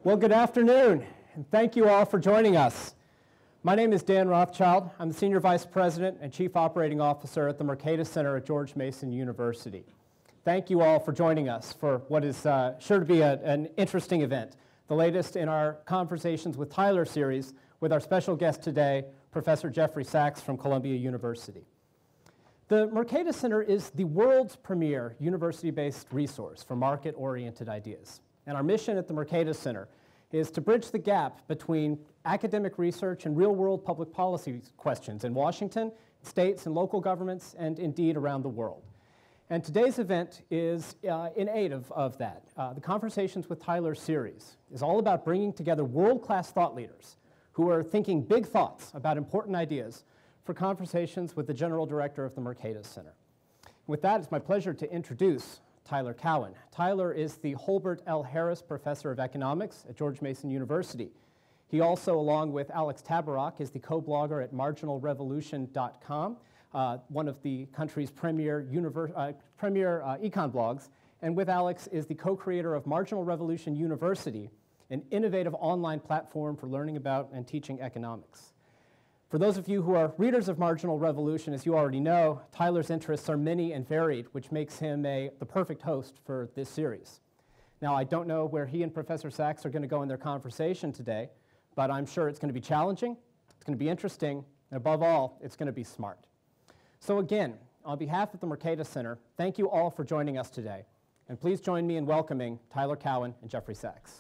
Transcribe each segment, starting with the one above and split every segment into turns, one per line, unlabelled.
Well, good afternoon, and thank you all for joining us. My name is Dan Rothschild. I'm the Senior Vice President and Chief Operating Officer at the Mercatus Center at George Mason University. Thank you all for joining us for what is sure to be an interesting event, the latest in our Conversations with Tyler series with our special guest today, Professor Jeffrey Sachs from Columbia University. The Mercatus Center is the world's premier university-based resource for market-oriented ideas. And our mission at the Mercatus Center is to bridge the gap between academic research and real-world public policy questions in Washington, states and local governments, and indeed around the world. And today's event is in aid of that. The Conversations with Tyler series is all about bringing together world-class thought leaders who are thinking big thoughts about important ideas for conversations with the General Director of the Mercatus Center. With that, it's my pleasure to introduce Tyler Cowen. Tyler is the Holbert L. Harris Professor of Economics at George Mason University. He also, along with Alex Tabarrok, is the co-blogger at marginalrevolution.com, one of the country's premier econ blogs, and with Alex is the co-creator of Marginal Revolution University, an innovative online platform for learning about and teaching economics. For those of you who are readers of Marginal Revolution, as you already know, Tyler's interests are many and varied, which makes him the perfect host for this series. Now, I don't know where he and Professor Sachs are going to go in their conversation today, but I'm sure it's going to be challenging, it's going to be interesting, and above all, it's going to be smart. So again, on behalf of the Mercatus Center, thank you all for joining us today, and please join me in welcoming Tyler Cowen and Jeffrey Sachs.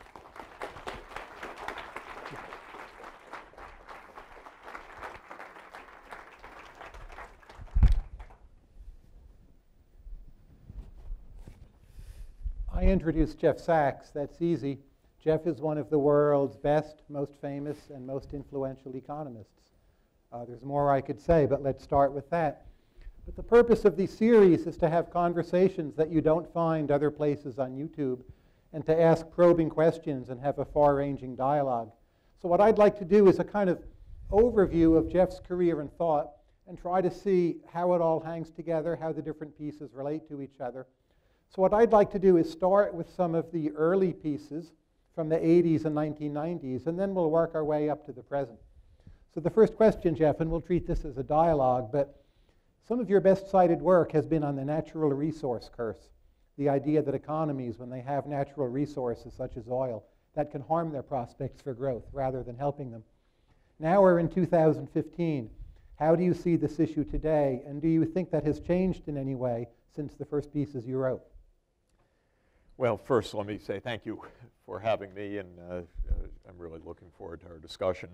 I introduced Jeff Sachs. That's easy. Jeff is one of the world's best, most famous, and most influential economists. There's more I could say, but let's start with that. But the purpose of these series is to have conversations that you don't find other places on YouTube, and to ask probing questions and have a far-ranging dialogue. So what I'd like to do is a kind of overview of Jeff's career and thought, and try to see how it all hangs together, how the different pieces relate to each other. So what I'd like to do is start with some of the early pieces from the 80s and 1990s, and then we'll work our way up to the present. So the first question, Jeff, and we'll treat this as a dialogue, but some of your best cited work has been on the natural resource curse, the idea that economies, when they have natural resources such as oil, that can harm their prospects for growth rather than helping them. Now we're in 2015. How do you see this issue today, and do you think that has changed in any way since the first pieces you wrote?
Well, first, let me say thank you for having me, and I'm really looking forward to our discussion.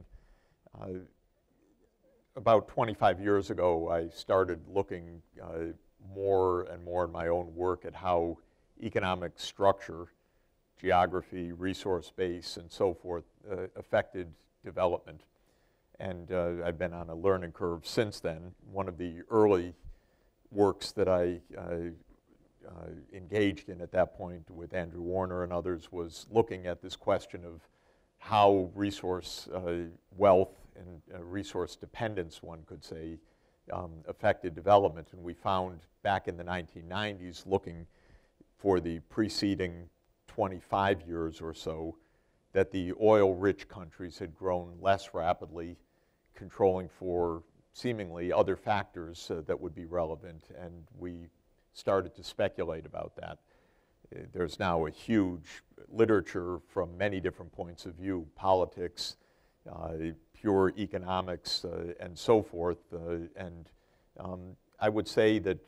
About 25 years ago, I started looking more and more in my own work at how economic structure, geography, resource base, and so forth affected development. And I've been on a learning curve since then. One of the early works that I engaged in at that point with Andrew Warner and others was looking at this question of how resource wealth and resource dependence, one could say, affected development. And we found back in the 1990s, looking for the preceding 25 years or so, that the oil-rich countries had grown less rapidly, controlling for seemingly other factors that would be relevant, and we started to speculate about that. There's now a huge literature from many different points of view, politics, pure economics, and so forth. And I would say that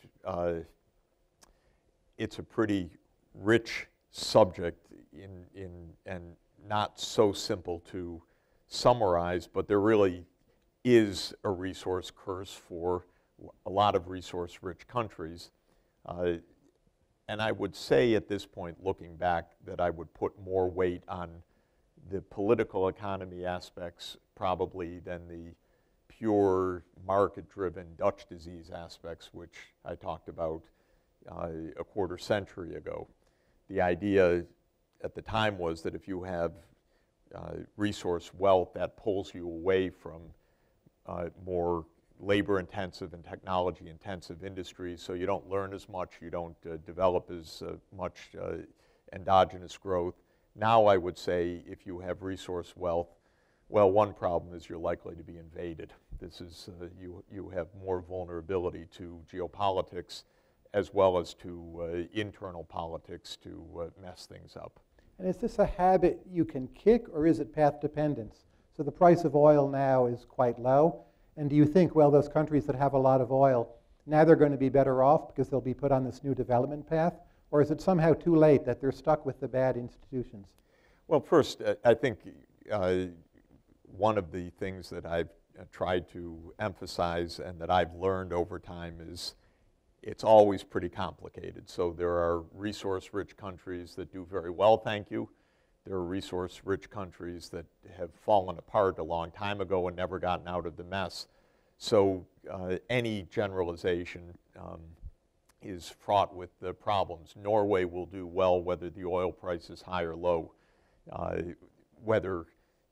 it's a pretty rich subject and not so simple to summarize, but there really is a resource curse for a lot of resource-rich countries. And I would say at this point, looking back, that I would put more weight on the political economy aspects probably than the pure market-driven Dutch disease aspects, which I talked about a quarter century ago. The idea at the time was that if you have resource wealth, that pulls you away from more labor-intensive and technology-intensive industries, so you don't learn as much, you don't develop as much endogenous growth, Now I would say if you have resource wealth, well, one problem is you're likely to be invaded. This is, you have more vulnerability to geopolitics as well as to internal politics to mess things up.
And is this a habit you can kick, or is it path dependence? So the price of oil now is quite low. And do you think, well, those countries that have a lot of oil, now they're going to be better off because they'll be put on this new development path? Or is it somehow too late that they're stuck with the bad institutions?
Well, first, I think one of the things that I've tried to emphasize and that I've learned over time is it's always pretty complicated. So there are resource-rich countries that do very well, thank you. There are resource-rich countries that have fallen apart a long time ago and never gotten out of the mess. So any generalization is fraught with the problems. Norway will do well whether the oil price is high or low. Whether,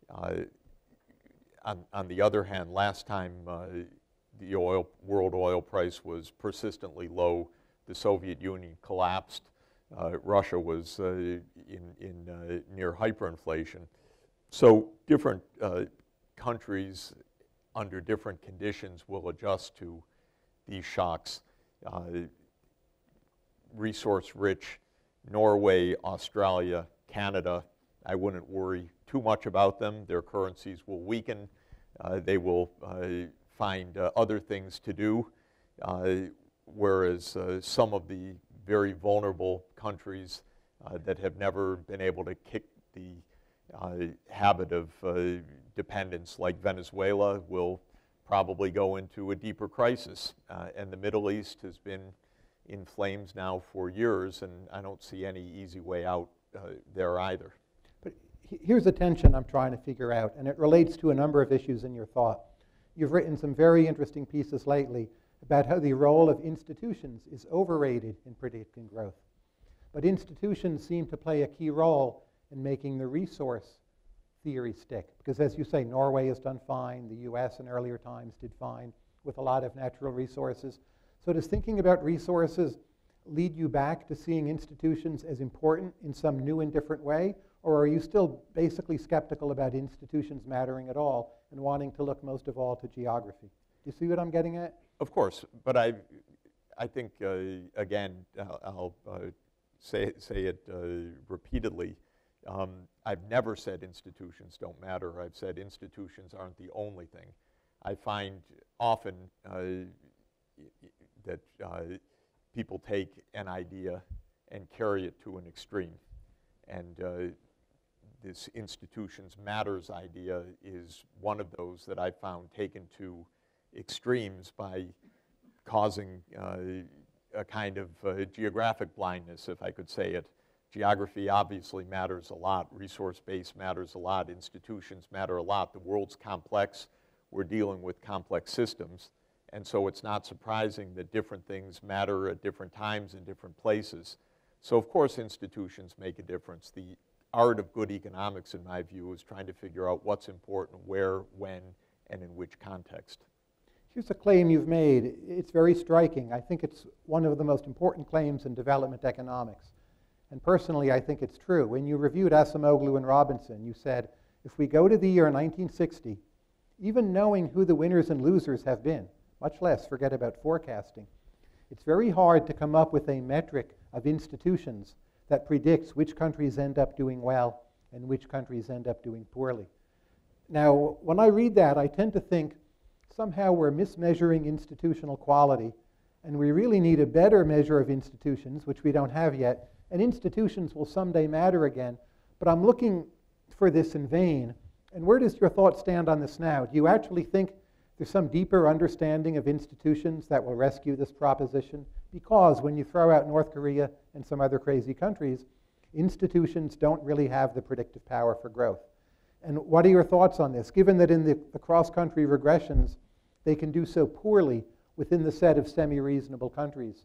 on the other hand, last time the world oil price was persistently low, the Soviet Union collapsed. Russia was near hyperinflation. So different countries under different conditions will adjust to these shocks. Resource-rich Norway, Australia, Canada, I wouldn't worry too much about them. Their currencies will weaken. They will find other things to do, whereas some of the very vulnerable countries that have never been able to kick the habit of dependence, like Venezuela, will probably go into a deeper crisis. And the Middle East has been in flames now for years, and I don't see any easy way out there either.
But here's a tension I'm trying to figure out, and it relates to a number of issues in your thought. You've written some very interesting pieces lately about how the role of institutions is overrated in predicting growth. But institutions seem to play a key role in making the resource theory stick. Because as you say, Norway has done fine. The US in earlier times did fine with a lot of natural resources. So does thinking about resources lead you back to seeing institutions as important in some new and different way? Or are you still basically skeptical about institutions mattering at all and wanting to look most of all to geography? Do you see what I'm getting at?
Of course, but I think, again, I'll say it repeatedly. I've never said institutions don't matter. I've said institutions aren't the only thing. I find often that people take an idea and carry it to an extreme. And this institutions matters idea is one of those that I found taken to extremes by causing a kind of geographic blindness, if I could say it. Geography obviously matters a lot. Resource base matters a lot. Institutions matter a lot. The world's complex. We're dealing with complex systems. And so it's not surprising that different things matter at different times in different places. So of course institutions make a difference. The art of good economics, in my view, is trying to figure out what's important, where, when, and in which context.
Here's a claim you've made. It's very striking. I think it's one of the most important claims in development economics. And personally, I think it's true. When you reviewed Acemoglu and Robinson, you said, if we go to the year 1960, even knowing who the winners and losers have been, much less forget about forecasting, it's very hard to come up with a metric of institutions that predicts which countries end up doing well and which countries end up doing poorly. Now, when I read that, I tend to think somehow we're mismeasuring institutional quality, and we really need a better measure of institutions, which we don't have yet, and institutions will someday matter again, but I'm looking for this in vain. And where does your thought stand on this now? Do you actually think there's some deeper understanding of institutions that will rescue this proposition? Because when you throw out North Korea and some other crazy countries, institutions don't really have the predictive power for growth. And what are your thoughts on this, given that in the cross-country regressions, they can do so poorly within the set of semi-reasonable countries?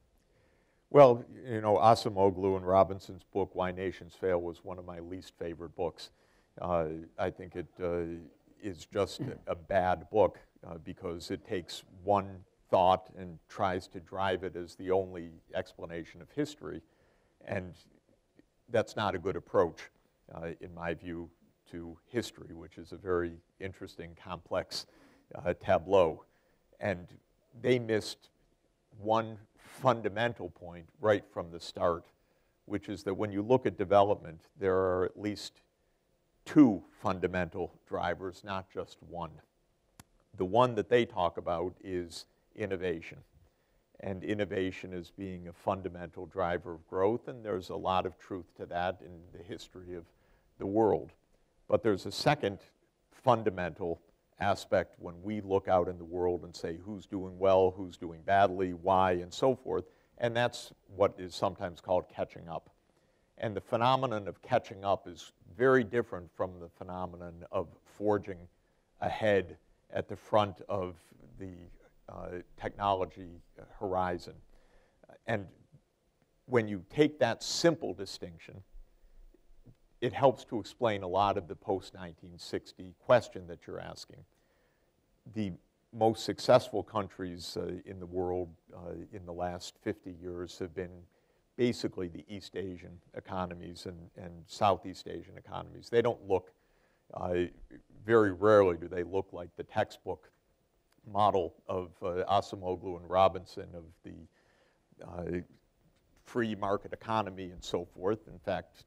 Well, you know, Acemoglu and Robinson's book, Why Nations Fail, was one of my least favorite books. I think it is just a bad book because it takes one thought and tries to drive it as the only explanation of history, and that's not a good approach. in my view, to history, which is a very interesting, complex tableau. And they missed one fundamental point right from the start, which is that when you look at development, there are at least two fundamental drivers, not just one. The one that they talk about is innovation. And innovation as being a fundamental driver of growth, and there's a lot of truth to that in the history of the world. But there's a second fundamental aspect when we look out in the world and say who's doing well, who's doing badly, why, and so forth, and that's what is sometimes called catching up. And the phenomenon of catching up is very different from the phenomenon of forging ahead at the front of the technology horizon. And when you take that simple distinction, it helps to explain a lot of the post-1960 question that you're asking. The most successful countries in the world in the last 50 years have been basically the East Asian economies and Southeast Asian economies. They don't look, very rarely do they look like the textbook model of Acemoglu and Robinson of the free market economy and so forth. In fact,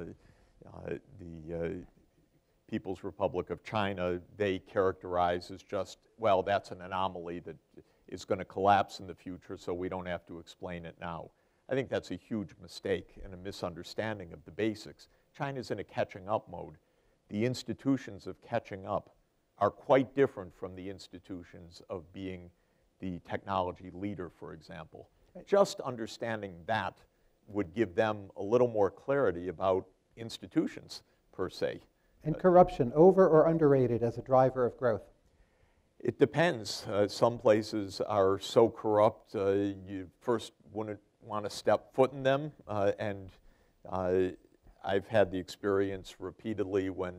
the People's Republic of China, they characterize as just, well, that's an anomaly that is going to collapse in the future, so we don't have to explain it now. I think that's a huge mistake and a misunderstanding of the basics. China's in a catching up mode. The institutions of catching up are quite different from the institutions of being the technology leader, for example. Just understanding that would give them a little more clarity about institutions, per se.
And corruption, over or underrated as a driver of growth?
It depends. Some places are so corrupt, you first wouldn't want to step foot in them, and I've had the experience repeatedly when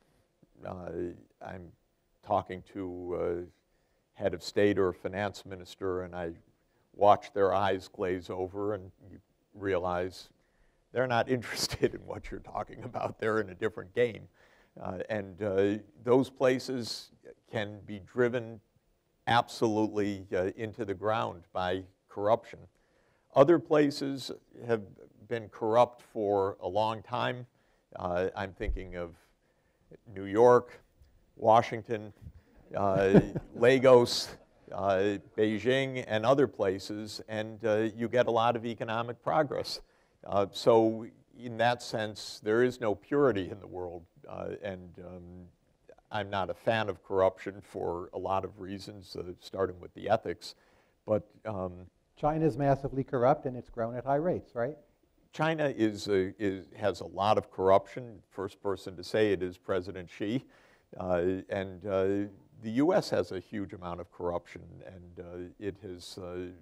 I'm talking to a head of state or a finance minister, and I watch their eyes glaze over, and you realize they're not interested in what you're talking about. They're in a different game. And those places can be driven absolutely into the ground by corruption. Other places have been corrupt for a long time. I'm thinking of New York, Washington, Lagos, Beijing, and other places, and you get a lot of economic progress. So in that sense, there is no purity in the world, and I'm not a fan of corruption for a lot of reasons, starting with the ethics, but
China's massively corrupt, and it's grown at high rates, right?
China has a lot of corruption. First person to say it is President Xi. And the U.S. has a huge amount of corruption, and it has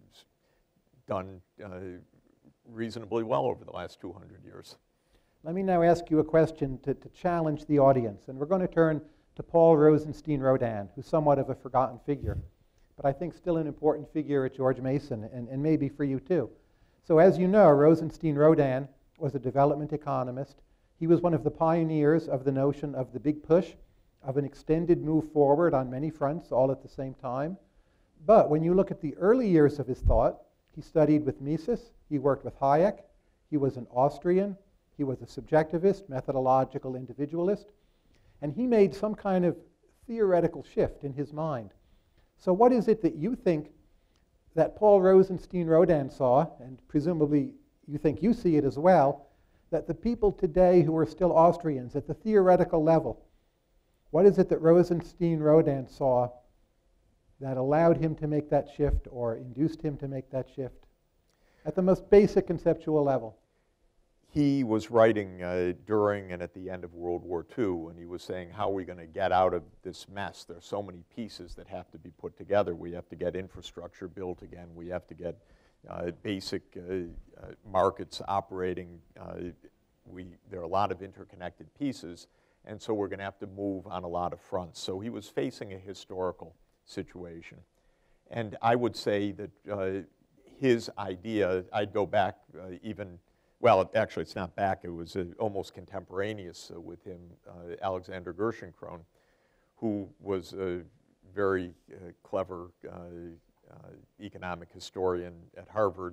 done reasonably well over the last 200 years.
Let me now ask you a question to challenge the audience, and we're going to turn to Paul Rosenstein-Rodin, who's somewhat of a forgotten figure, but I think still an important figure at George Mason, and maybe for you too. So as you know, Rosenstein-Rodin was a development economist. He was one of the pioneers of the notion of the big push, of an extended move forward on many fronts, all at the same time. But when you look at the early years of his thought, he studied with Mises, he worked with Hayek, he was an Austrian, he was a subjectivist, methodological individualist, and he made some kind of theoretical shift in his mind. So what is it that you think that Paul Rosenstein-Rodin saw, and presumably you think you see it as well, that the people today who are still Austrians at the theoretical level, what is it that Rosenstein-Rodin saw that allowed him to make that shift or induced him to make that shift at the most basic conceptual level?
He was writing during and at the end of World War II, and he was saying, how are we going to get out of this mess? There's so many pieces that have to be put together. We have to get infrastructure built again. We have to get basic markets operating. There are a lot of interconnected pieces, and so we're going to have to move on a lot of fronts. So he was facing a historical situation. And I would say that his idea, I'd go back even well, actually it's not back, it was almost contemporaneous with him, Alexander Gerschenkron, who was a very clever economic historian at Harvard.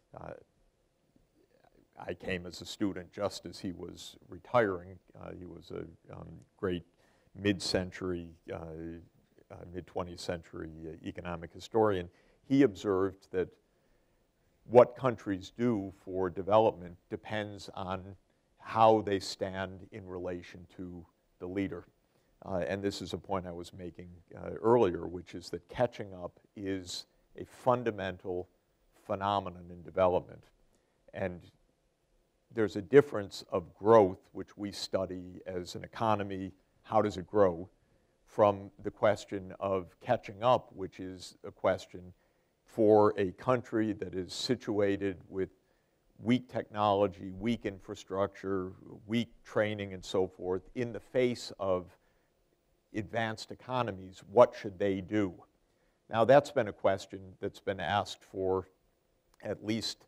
I came as a student just as he was retiring. He was a great mid-century, mid-20th century economic historian. He observed that what countries do for development depends on how they stand in relation to the leader. And this is a point I was making earlier, which is that catching up is a fundamental phenomenon in development. And there's a difference of growth, which we study as an economy, how does it grow, from the question of catching up, which is a question for a country that is situated with weak technology, weak infrastructure, weak training, and so forth, in the face of advanced economies, what should they do? Now, that's been a question that's been asked for at least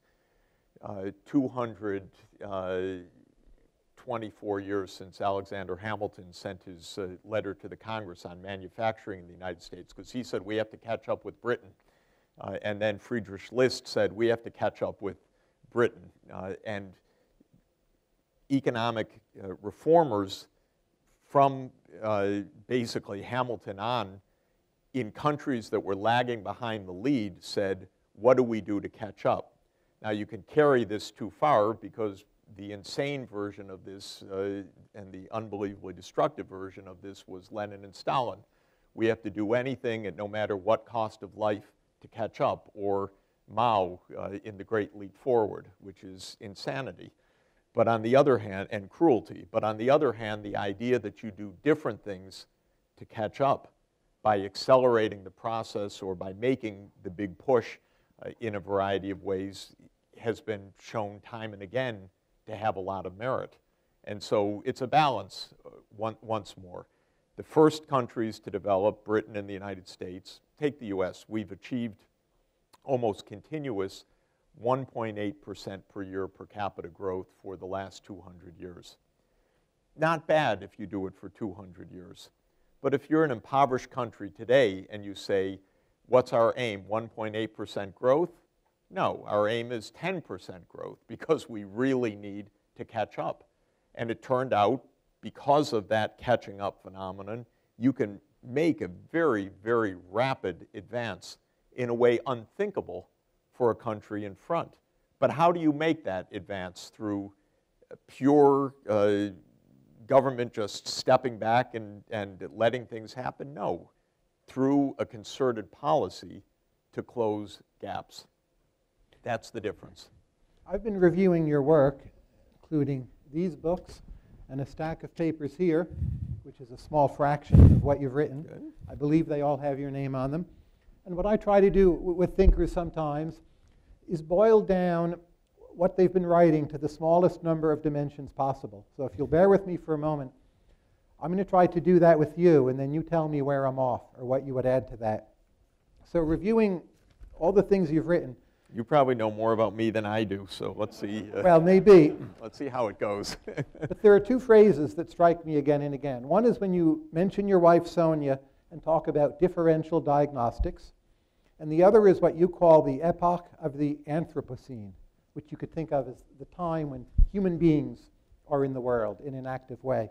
224 years since Alexander Hamilton sent his letter to the Congress on manufacturing in the United States, because he said we have to catch up with Britain. And then Friedrich List said we have to catch up with Britain. And economic reformers from basically Hamilton on, in countries that were lagging behind the lead, said, what do we do to catch up? Now, you can carry this too far, because the insane version of this and the unbelievably destructive version of this was Lenin and Stalin. We have to do anything at no matter what cost of life to catch up, or Mao in the Great Leap Forward, which is insanity. But on the other hand, and cruelty, but on the other hand, the idea that you do different things to catch up by accelerating the process or by making the big push in a variety of ways has been shown time and again to have a lot of merit. And so it's a balance once more. The first countries to develop, Britain and the United States, take the US, we've achieved almost continuous 1.8% per year per capita growth for the last 200 years. Not bad if you do it for 200 years. But if you're an impoverished country today and you say, what's our aim, 1.8% growth? No, our aim is 10% growth, because we really need to catch up. And it turned out, because of that catching up phenomenon, you can make a very, very rapid advance in a way unthinkable for a country in front. But how do you make that advance? Through pure government just stepping back and letting things happen? No. Through a concerted policy to close gaps. That's the difference.
I've been reviewing your work, including these books and a stack of papers here, which is a small fraction of what you've written.
Good.
I believe they all have your name on them. And what I try to do with thinkers sometimes is boil down what they've been writing to the smallest number of dimensions possible. So if you'll bear with me for a moment, I'm going to try to do that with you, and then you tell me where I'm off or what you would add to that. So reviewing all the things you've written.
You probably know more about me than I do, so let's see.
Well, maybe.
Let's see how it goes.
But there are two phrases that strike me again and again. One is when you mention your wife, Sonia, and talk about differential diagnostics. And the other is what you call the epoch of the Anthropocene, which you could think of as the time when human beings are in the world in an active way.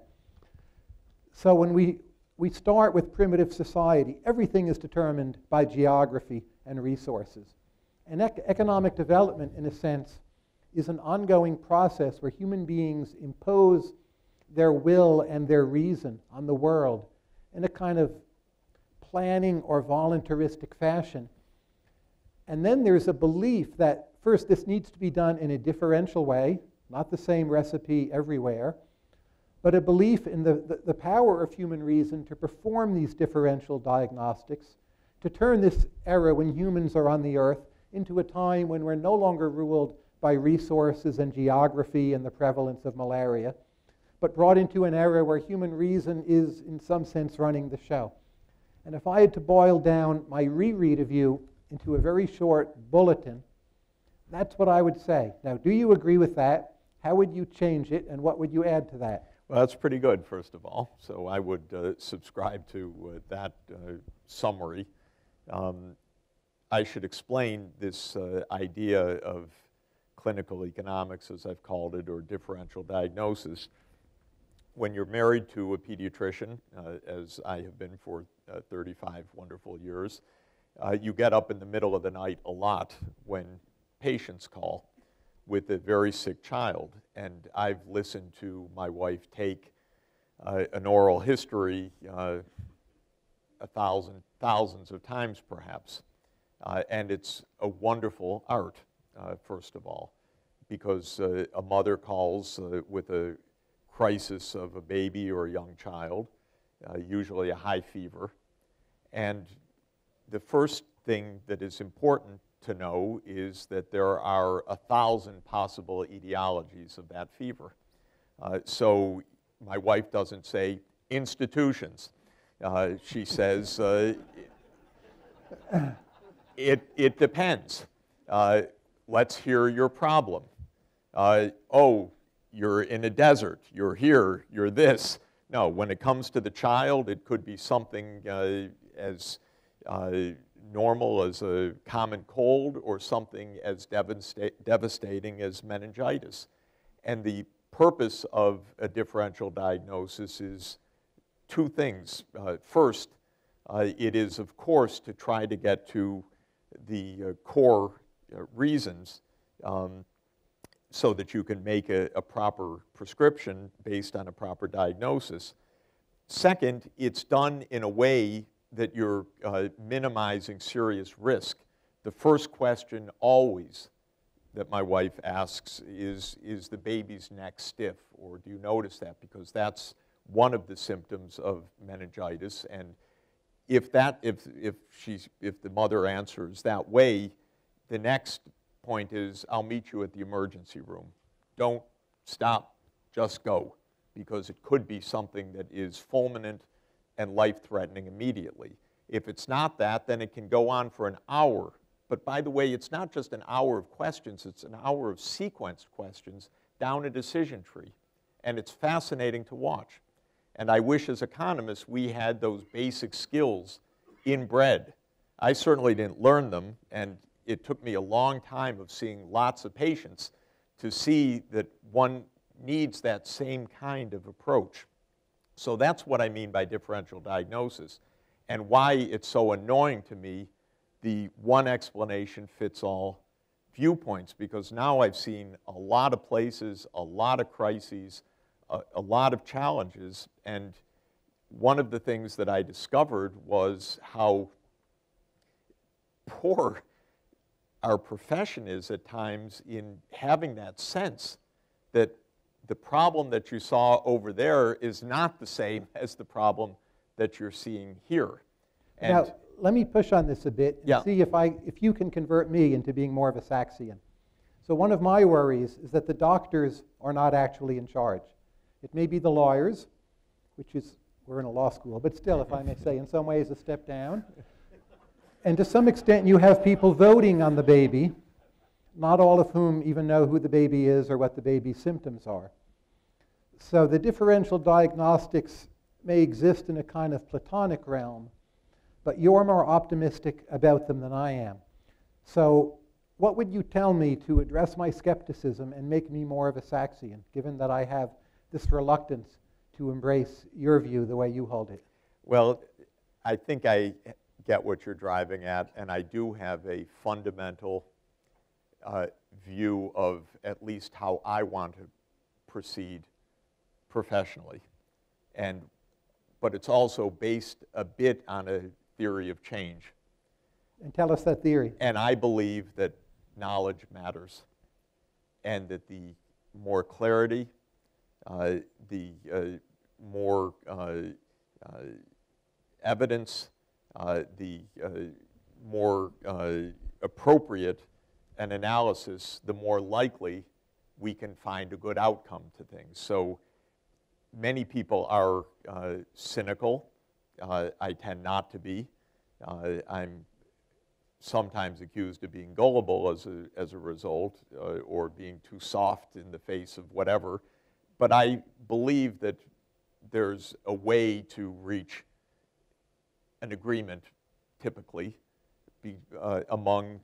So when we start with primitive society, everything is determined by geography and resources. And economic development, in a sense, is an ongoing process where human beings impose their will and their reason on the world in a kind of planning or voluntaristic fashion. And then there's a belief that, first, this needs to be done in a differential way, not the same recipe everywhere, but a belief in the power of human reason to perform these differential diagnostics, to turn this era when humans are on the earth into a time when we're no longer ruled by resources and geography and the prevalence of malaria, but brought into an era where human reason is, in some sense, running the show. And if I had to boil down my reread of you into a very short bulletin, that's what I would say. Now, do you agree with that? how would you change it, and what would you add to that?
Well, that's pretty good, first of all. So I would subscribe to that summary. I should explain this idea of clinical economics, as I've called it, or differential diagnosis. When you're married to a pediatrician, as I have been for 35 wonderful years, you get up in the middle of the night a lot when patients call with a very sick child. And I've listened to my wife take an oral history thousands of times perhaps. And it's a wonderful art, first of all, because a mother calls with a crisis of a baby or a young child, usually a high fever. And the first thing that is important to know is that there are 1,000 possible etiologies of that fever. So my wife doesn't say institutions. She says it depends. Let's hear your problem. Oh, you're in a desert. You're here. You're this. No, when it comes to the child, it could be something as normal as a common cold or something as devastating as meningitis. And the purpose of a differential diagnosis is two things. First, it is, of course, to try to get to the core reasons so that you can make a proper prescription based on a proper diagnosis. Second, it's done in a way that you're minimizing serious risk. The first question always that my wife asks is the baby's neck stiff, or do you notice that? Because that's one of the symptoms of meningitis. And if the mother answers that way, the next point is, I'll meet you at the emergency room. Don't stop, just go, because it could be something that is fulminant and life-threatening immediately. If it's not that, then it can go on for an hour. But by the way, it's not just an hour of questions, it's an hour of sequenced questions down a decision tree. And it's fascinating to watch. And I wish as economists we had those basic skills inbred. I certainly didn't learn them, and it took me a long time of seeing lots of patients to see that one needs that same kind of approach. So that's what I mean by differential diagnosis, and why it's so annoying to me the one explanation fits all viewpoints, because now I've seen a lot of places, a lot of crises, a lot of challenges, and one of the things that I discovered was how poor our profession is at times in having that sense that the problem that you saw over there is not the same as the problem that you're seeing here. And
now, let me push on this a bit and see if you can convert me into being more of a Saxian. So one of my worries is that the doctors are not actually in charge. It may be the lawyers, which is, we're in a law school, but still, if I may say, in some ways a step down. And to some extent, you have people voting on the baby, not all of whom even know who the baby is or what the baby's symptoms are. So the differential diagnostics may exist in a kind of Platonic realm, but you're more optimistic about them than I am. So what would you tell me to address my skepticism and make me more of a Saxian, given that I have this reluctance to embrace your view the way you hold it?
Well, I think I get what you're driving at, and I do have a fundamental view of at least how I want to proceed professionally. But it's also based a bit on a theory of change.
And tell us that theory.
And I believe that knowledge matters, and that the more clarity, the more evidence, the more appropriate an analysis, the more likely we can find a good outcome to things. So many people are cynical. I tend not to be. I'm sometimes accused of being gullible as a result, or being too soft in the face of whatever. But I believe that there's a way to reach an agreement, typically, among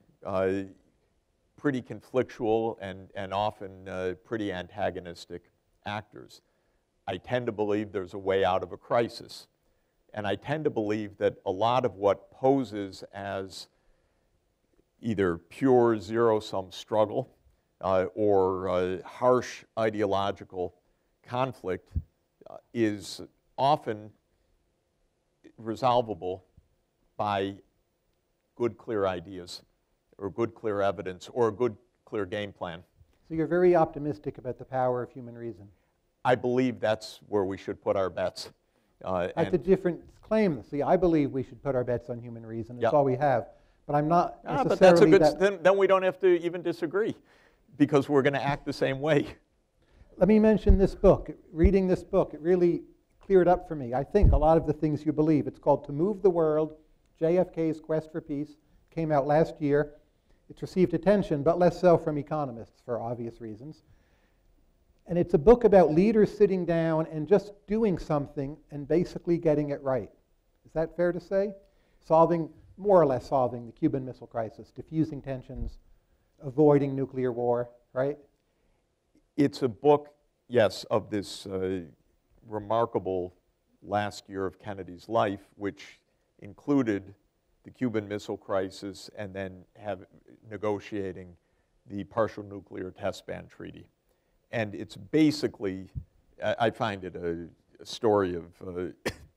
pretty conflictual and often pretty antagonistic actors. I tend to believe there's a way out of a crisis. And I tend to believe that a lot of what poses as either pure zero-sum struggle or harsh ideological conflict is often resolvable by good, clear ideas, or good, clear evidence, or a good, clear game plan.
So you're very optimistic about the power of human reason.
I believe that's where we should put our bets.
That's a different claim. See, I believe we should put our bets on human reason. It's all we have. But I'm not necessarily
but that's a good, then we don't have to even disagree, because we're going to act the same way.
Let me mention this book. Reading this book, it really cleared up for me, I think, a lot of the things you believe. It's called To Move the World, JFK's Quest for Peace. Came out last year. It's received attention, but less so from economists for obvious reasons. And it's a book about leaders sitting down and just doing something and basically getting it right. Is that fair to say? More or less solving the Cuban Missile Crisis, diffusing tensions, avoiding nuclear war, right?
It's a book, yes, of this remarkable last year of Kennedy's life, which included the Cuban Missile Crisis and then negotiating the Partial Nuclear Test Ban Treaty. And it's basically, I find it a story of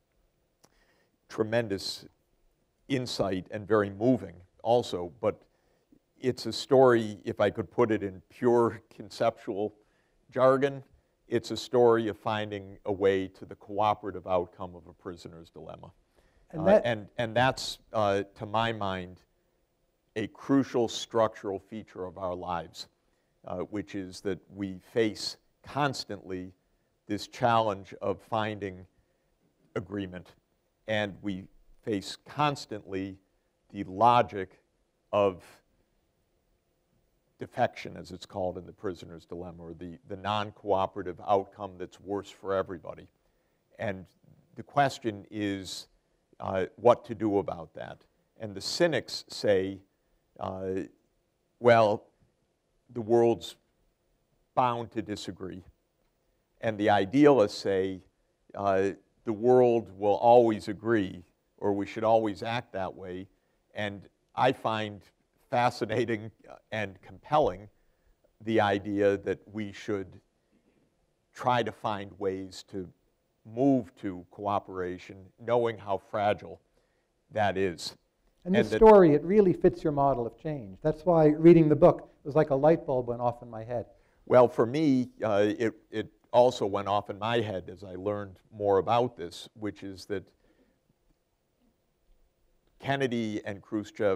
tremendous insight and very moving also, but it's a story, if I could put it in pure conceptual jargon, it's a story of finding a way to the cooperative outcome of a prisoner's dilemma. And that's, to my mind, a crucial structural feature of our lives, which is that we face constantly this challenge of finding agreement, and we face constantly the logic of defection, as it's called in the prisoner's dilemma, or the non-cooperative outcome that's worse for everybody. And the question is what to do about that. And the cynics say, well, the world's bound to disagree. And the idealists say the world will always agree, or we should always act that way. And I find fascinating and compelling the idea that we should try to find ways to move to cooperation, knowing how fragile that is.
And this story, it really fits your model of change. That's why reading the book, it was like a light bulb went off in my head.
Well, for me, it also went off in my head as I learned more about this, which is that Kennedy and Khrushchev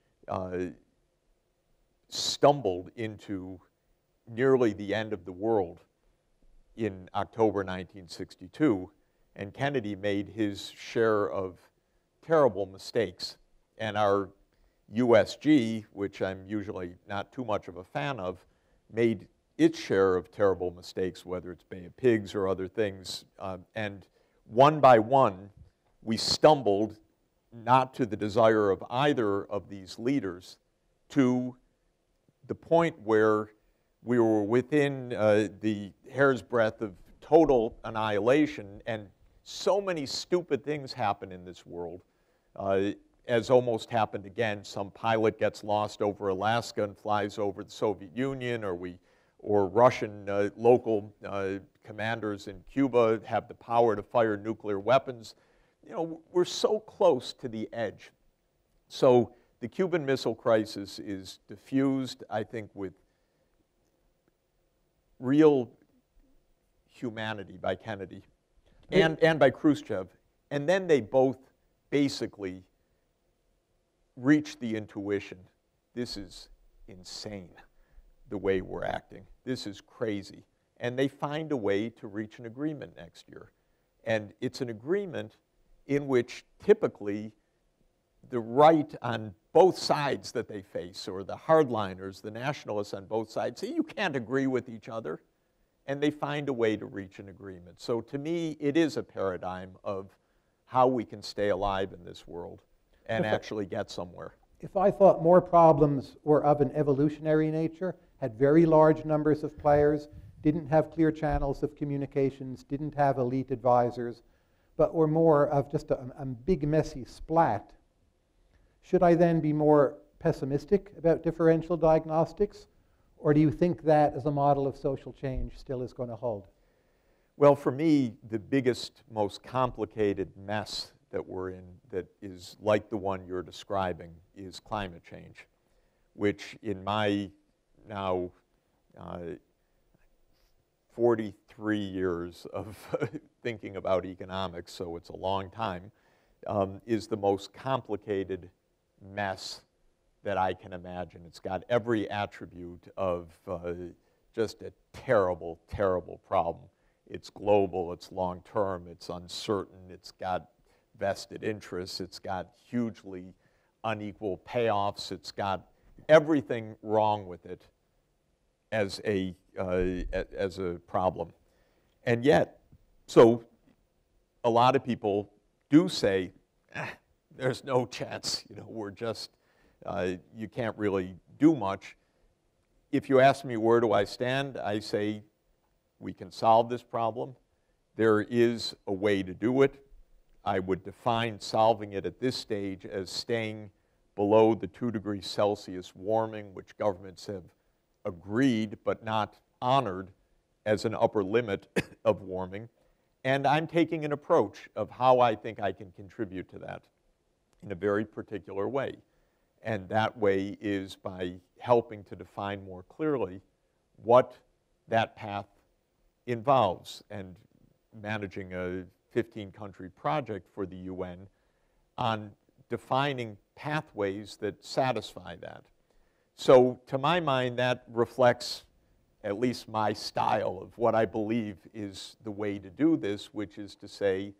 stumbled into nearly the end of the world in October 1962, and Kennedy made his share of terrible mistakes. And our USG, which I'm usually not too much of a fan of, made its share of terrible mistakes, whether it's Bay of Pigs or other things. And one by one, we stumbled not to the desire of either of these leaders to the point where we were within the hair's breadth of total annihilation, and so many stupid things happen in this world, as almost happened again. Some pilot gets lost over Alaska and flies over the Soviet Union, or Russian local commanders in Cuba have the power to fire nuclear weapons. You know, we're so close to the edge. So the Cuban Missile Crisis is diffused, I think, with real humanity by Kennedy and by Khrushchev. And then they both basically reach the intuition, this is insane, the way we're acting. This is crazy. And they find a way to reach an agreement next year. And it's an agreement in which typically the right on both sides that they face, or the hardliners, the nationalists on both sides, say you can't agree with each other, and they find a way to reach an agreement. So to me, it is a paradigm of how we can stay alive in this world and actually get somewhere.
If I thought more problems were of an evolutionary nature, had very large numbers of players, didn't have clear channels of communications, didn't have elite advisors, but were more of just a big messy splat, should I then be more pessimistic about differential diagnostics? Or do you think that as a model of social change still is going to hold?
Well, for me, the biggest, most complicated mess that we're in that is like the one you're describing is climate change, which in my now 43 years of thinking about economics, so it's a long time, is the most complicated mess that I can imagine. It's got every attribute of just a terrible, terrible problem. It's global, it's long-term, it's uncertain, it's got vested interests, it's got hugely unequal payoffs, it's got everything wrong with it as a problem. And yet, so a lot of people do say, there's no chance, we're just, you can't really do much. If you ask me where do I stand, I say we can solve this problem. There is a way to do it. I would define solving it at this stage as staying below the 2 degrees Celsius warming, which governments have agreed but not honored as an upper limit of warming. And I'm taking an approach of how I think I can contribute to that in a very particular way. And that way is by helping to define more clearly what that path involves, and managing a 15-country project for the UN on defining pathways that satisfy that. So to my mind, that reflects at least my style of what I believe is the way to do this, which is to say,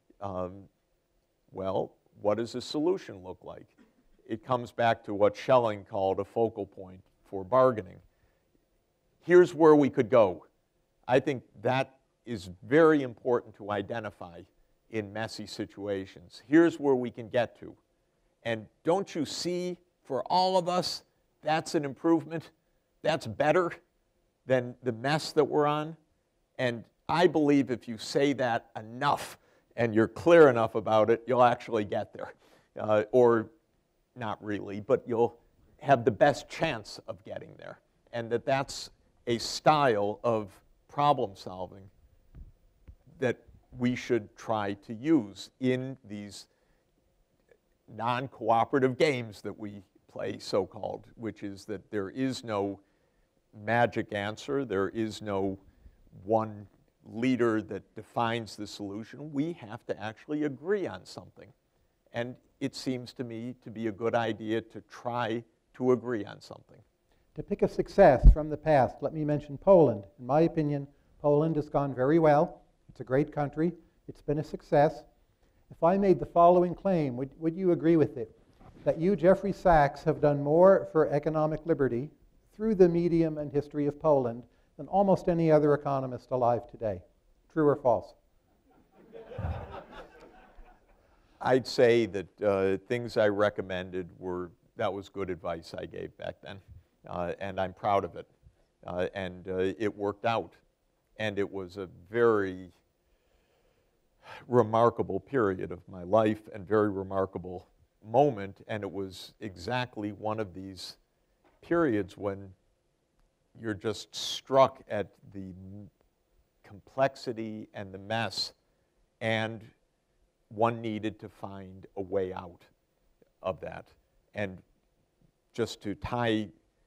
well, what does a solution look like? It comes back to what Schelling called a focal point for bargaining. Here's where we could go. I think that is very important to identify in messy situations. Here's where we can get to. And don't you see, for all of us, that's an improvement? That's better than the mess that we're on? And I believe if you say that enough and you're clear enough about it, you'll actually get there. Or not really, but you'll have the best chance of getting there. And that's a style of problem solving that we should try to use in these non-cooperative games that we play, so-called, which is that there is no magic answer, there is no one leader that defines the solution. We have to actually agree on something. And it seems to me to be a good idea to try to agree on something.
To pick a success from the past, let me mention Poland. In my opinion, Poland has gone very well. It's a great country. It's been a success. If I made the following claim, would you agree with it? That you, Jeffrey Sachs, have done more for economic liberty through the medium and history of Poland than almost any other economist alive today. True or false?
I'd say that things I recommended that was good advice I gave back then. And I'm proud of it. And it worked out. And it was a very remarkable period of my life and very remarkable moment. And it was exactly one of these periods when you're just struck at the complexity and the mess, and one needed to find a way out of that. And just to tie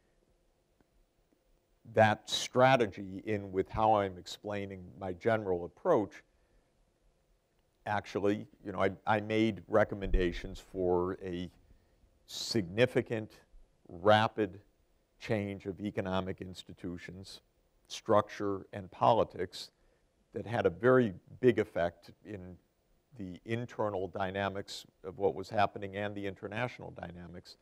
that strategy in with how I'm explaining my general approach, actually, I made recommendations for a significant, rapid change of economic institutions, structure, and politics that had a very big effect in the internal dynamics of what was happening and the international dynamics.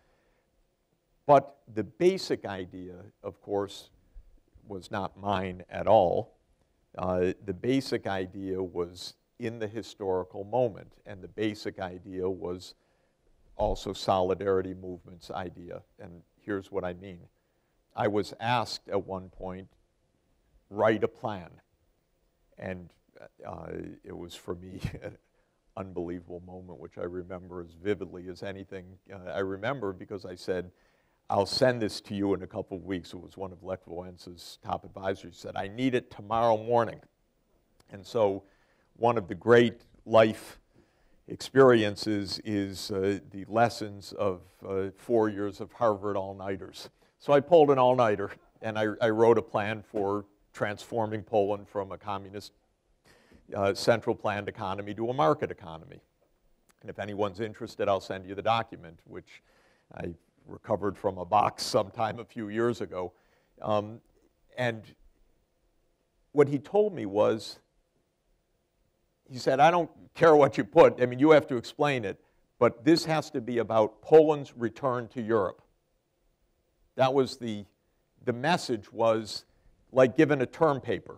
But the basic idea, of course, was not mine at all. The basic idea was in the historical moment, and the basic idea was also Solidarity Movement's idea. And here's what I mean. I was asked at one point, write a plan. And it was, for me, an unbelievable moment, which I remember as vividly as anything I remember, because I said, I'll send this to you in a couple of weeks. It was one of Lech Wałęsa's top advisors. He said, I need it tomorrow morning. And so one of the great life experiences is the lessons of 4 years of Harvard all-nighters. So I pulled an all-nighter, and I wrote a plan for transforming Poland from a communist central planned economy to a market economy. And if anyone's interested, I'll send you the document, which I recovered from a box sometime a few years ago. And what he told me was, he said, I don't care what you put. I mean, you have to explain it, but this has to be about Poland's return to Europe. That was the message was like given a term paper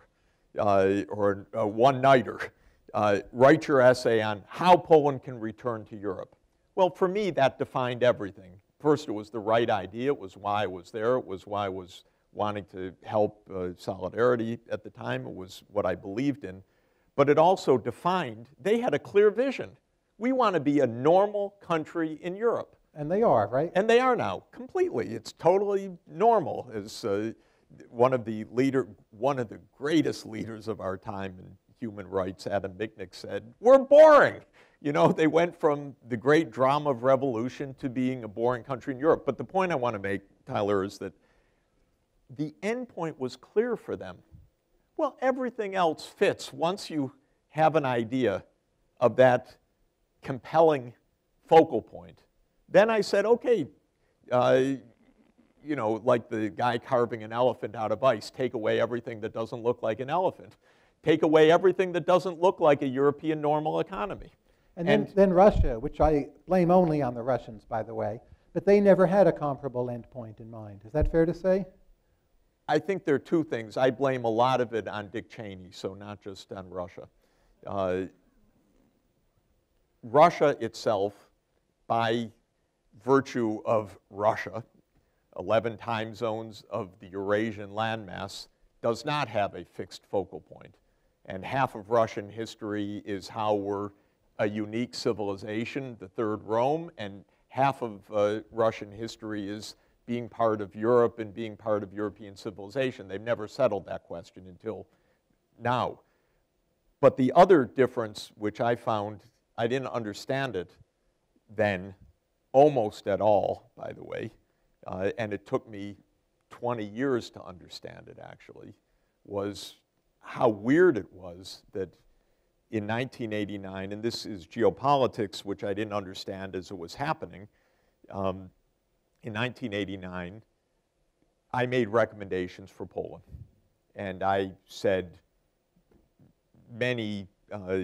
or a one-nighter. Write your essay on how Poland can return to Europe. Well, for me, that defined everything. First, it was the right idea. It was why I was there. It was why I was wanting to help Solidarity at the time. It was what I believed in. But it also defined, they had a clear vision. We want to be a normal country in Europe.
And they are, right?
And they are now, completely. It's totally normal. As one of the greatest leaders of our time in human rights, Adam Michnik, said, we're boring. You know, they went from the great drama of revolution to being a boring country in Europe. But the point I want to make, Tyler, is that the end point was clear for them. Well, everything else fits once you have an idea of that compelling focal point. Then I said, okay, you know, like the guy carving an elephant out of ice, take away everything that doesn't look like an elephant. Take away everything that doesn't look like a European normal economy.
And then Russia, which I blame only on the Russians, by the way, but they never had a comparable endpoint in mind. Is that fair to say?
I think there are two things. I blame a lot of it on Dick Cheney, so not just on Russia. Russia itself, by virtue of Russia, 11 time zones of the Eurasian landmass, does not have a fixed focal point. And half of Russian history is how we're a unique civilization, the Third Rome, and half of Russian history is being part of Europe and being part of European civilization. They've never settled that question until now. But the other difference, which I found, I didn't understand it then almost at all, by the way, and it took me 20 years to understand it, actually, was how weird it was that in 1989, and this is geopolitics, which I didn't understand as it was happening, in 1989, I made recommendations for Poland. And I said many,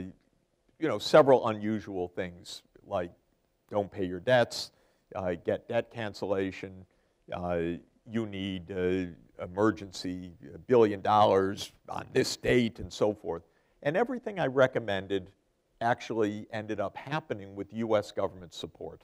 several unusual things, like don't pay your debts, get debt cancellation, you need emergency $1 billion on this date, and so forth. And everything I recommended actually ended up happening with US government support.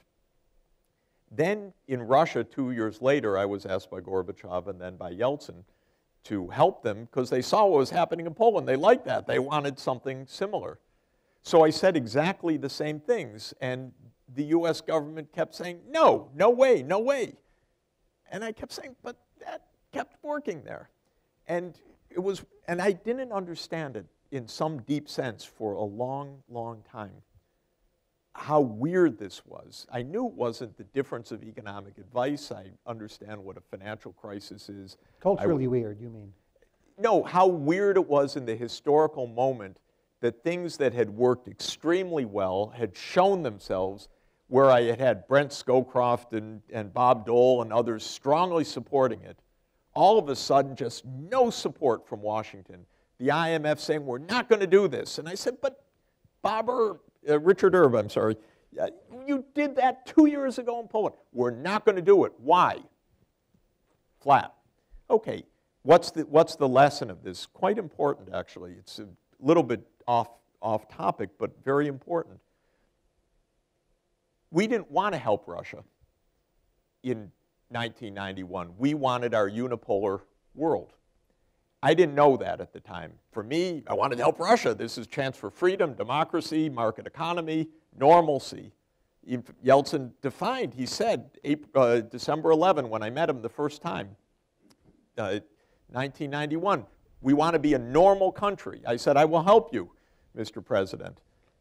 Then in Russia, 2 years later, I was asked by Gorbachev and then by Yeltsin to help them because they saw what was happening in Poland. They liked that. They wanted something similar. So I said exactly the same things, and the US government kept saying, no, no way, no way. And I kept saying, but that kept working there. And I didn't understand it in some deep sense for a long, long time, how weird this was. I knew it wasn't the difference of economic advice. I understand what a financial crisis is.
Culturally weird, you mean?
No, how weird it was in the historical moment that things that had worked extremely well had shown themselves, where I had had Brent Scowcroft and Bob Dole and others strongly supporting it. All of a sudden, just no support from Washington. The IMF saying, we're not going to do this. And I said, but Bobber, Richard Erb, I'm sorry. You did that 2 years ago in Poland. We're not going to do it. Why? Flat. Okay, what's the lesson of this? Quite important, actually. It's a little bit off topic, but very important. We didn't want to help Russia in 1991. We wanted our unipolar world. I didn't know that at the time. For me, I wanted to help Russia. This is a chance for freedom, democracy, market economy, normalcy. Yeltsin defined, he said, December 11, when I met him the first time, 1991, we want to be a normal country. I said, I will help you, Mr. President.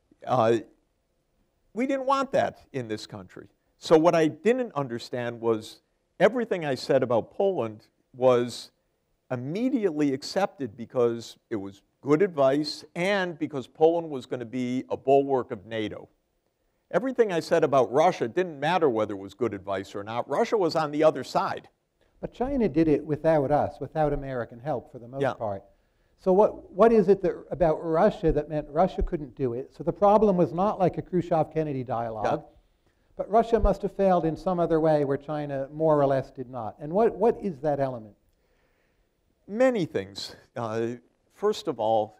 We didn't want that in this country. So what I didn't understand was everything I said about Poland was immediately accepted because it was good advice and because Poland was going to be a bulwark of NATO. Everything I said about Russia didn't matter whether it was good advice or not. Russia was on the other side.
But China did it without us, without American help for the most part. So what is it about Russia that meant Russia couldn't do it? So the problem was not like a Khrushchev-Kennedy dialogue, but Russia must have failed in some other way where China more or less did not. And what is that element?
Many things. First of all,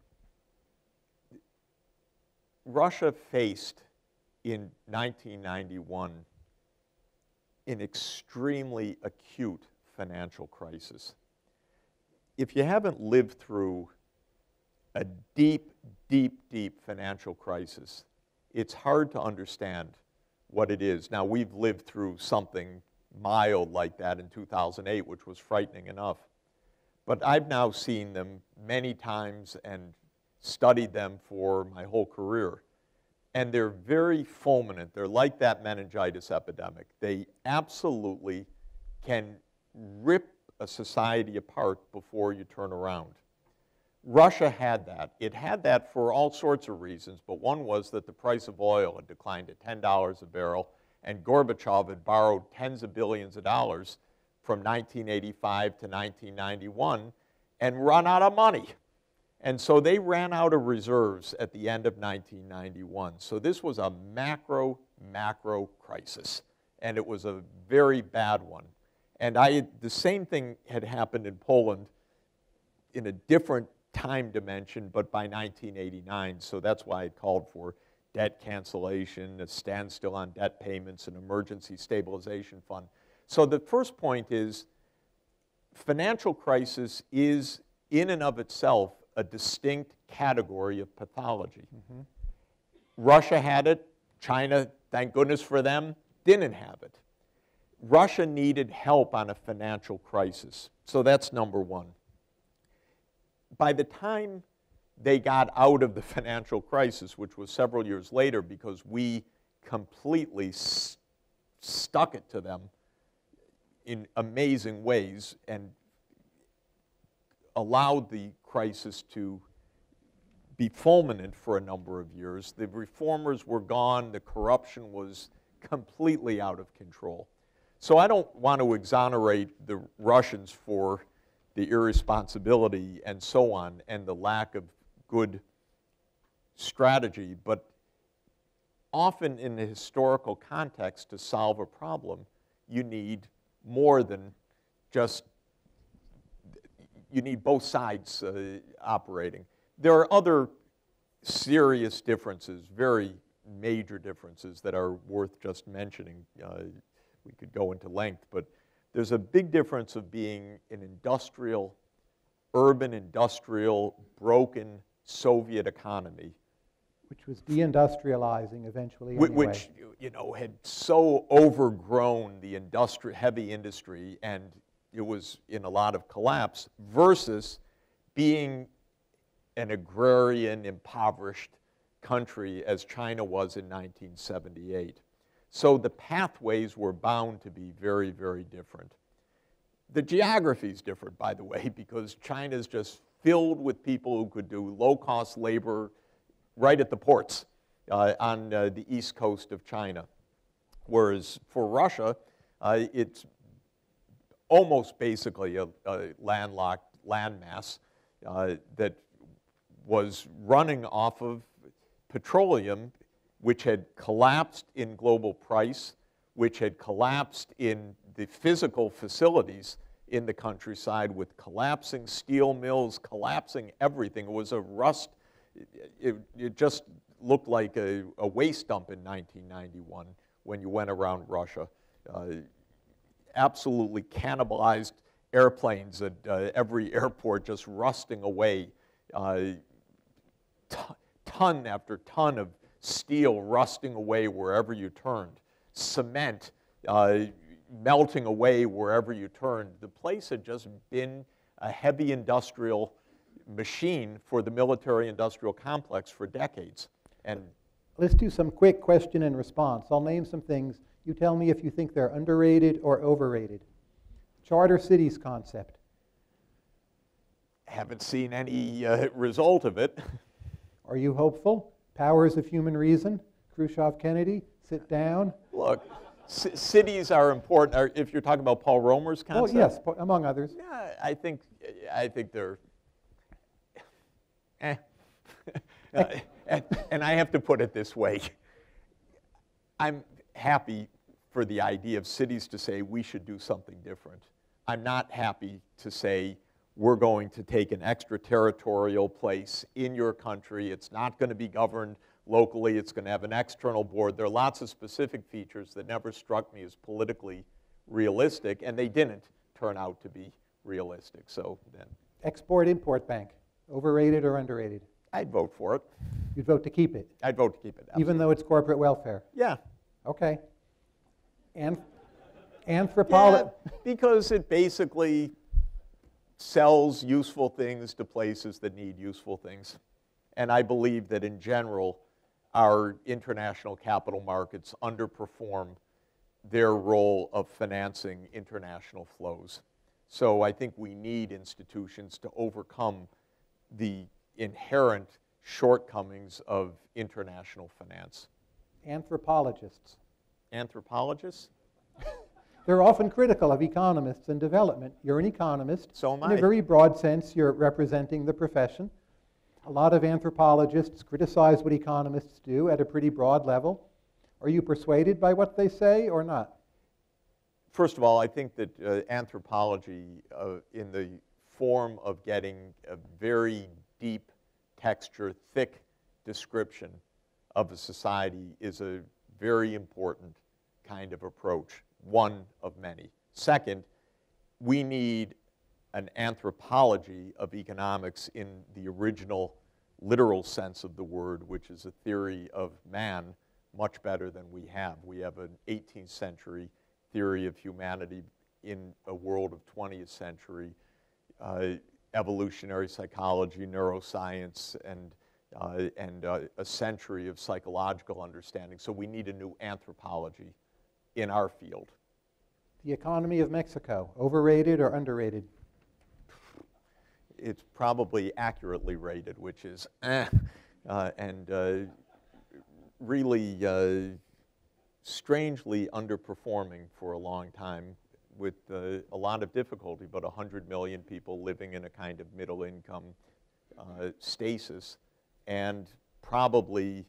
Russia faced in 1991 an extremely acute financial crisis. If you haven't lived through a deep, deep, deep financial crisis, it's hard to understand what it is. Now, we've lived through something mild like that in 2008, which was frightening enough. But I've now seen them many times and studied them for my whole career. And they're very fulminant. They're like that meningitis epidemic. They absolutely can rip a society apart before you turn around. Russia had that. It had that for all sorts of reasons, but one was that the price of oil had declined to $10 a barrel, and Gorbachev had borrowed tens of billions of dollars from 1985 to 1991 and run out of money. And so they ran out of reserves at the end of 1991. So this was a macro crisis, and it was a very bad one. And the same thing had happened in Poland in a different time dimension, but by 1989. So that's why it called for debt cancellation, a standstill on debt payments, an emergency stabilization fund. So the first point is financial crisis is in and of itself a distinct category of pathology. Russia had it. China, thank goodness for them, didn't have it. Russia needed help on a financial crisis. So that's number one. By the time they got out of the financial crisis, which was several years later because we completely stuck it to them in amazing ways and allowed the crisis to be fulminant for a number of years. The reformers were gone. The corruption was completely out of control. So I don't want to exonerate the Russians for the irresponsibility and so on and the lack of good strategy, but often in the historical context to solve a problem, you need more than just, you need both sides operating. There are other serious differences, very major differences that are worth just mentioning. We could go into length, but there's a big difference of being an industrial, urban industrial, broken Soviet economy.
Which was deindustrializing eventually anyway.
Which, you know, had so overgrown the heavy industry, and it was in a lot of collapse, versus being an agrarian, impoverished country as China was in 1978. So the pathways were bound to be very, very different. The geography is different, by the way, because China is just filled with people who could do low-cost labor right at the ports on the east coast of China. Whereas for Russia, it's almost basically a landlocked landmass that was running off of petroleum, which had collapsed in global price, which had collapsed in the physical facilities in the countryside with collapsing steel mills, collapsing everything. It was a rust. It just looked like a waste dump in 1991 when you went around Russia. Absolutely cannibalized airplanes at every airport, just rusting away. Ton after ton of steel rusting away wherever you turned. Cement melting away wherever you turned. The place had just been a heavy industrial machine for the military-industrial complex for decades. And
let's do some quick question and response. I'll name some things. You tell me if you think they're underrated or overrated. Charter cities concept.
Haven't seen any result of it.
Are you hopeful? Powers of human reason. Khrushchev, Kennedy, sit down.
Look, cities are important. If you're talking about Paul Romer's concept.
Well, yes, among others.
Yeah, I think they're. And I have to put it this way. I'm happy for the idea of cities to say we should do something different. I'm not happy to say we're going to take an extraterritorial place in your country. It's not going to be governed locally. It's going to have an external board. There are lots of specific features that never struck me as politically realistic, and they didn't turn out to be realistic. So then,
Export-Import Bank, overrated or underrated?
I'd vote for it.
You'd vote to keep it?
I'd vote to keep it, absolutely.
Even though it's corporate welfare?
Yeah.
Okay. And anthropology?
Yeah, because it basically sells useful things to places that need useful things. And I believe that in general, our international capital markets underperform their role of financing international flows. So I think we need institutions to overcome the inherent shortcomings of international finance.
Anthropologists?
Anthropologists?
They're often critical of economists and development. You're an economist.
So am I.
In a very broad sense, you're representing the profession. A lot of anthropologists criticize what economists do at a pretty broad level. Are you persuaded by what they say or not?
First of all, I think that anthropology, in the form of getting a very deep texture, thick description of a society, is a very important kind of approach, one of many. Second, we need an anthropology of economics in the original literal sense of the word, which is a theory of man, much better than we have. We have an 18th century theory of humanity in a world of 20th century evolutionary psychology, neuroscience, and a century of psychological understanding. So we need a new anthropology in our field.
The economy of Mexico, overrated or underrated?
It's probably accurately rated, which is and really strangely underperforming for a long time with a lot of difficulty, but 100 million people living in a kind of middle income stasis, and probably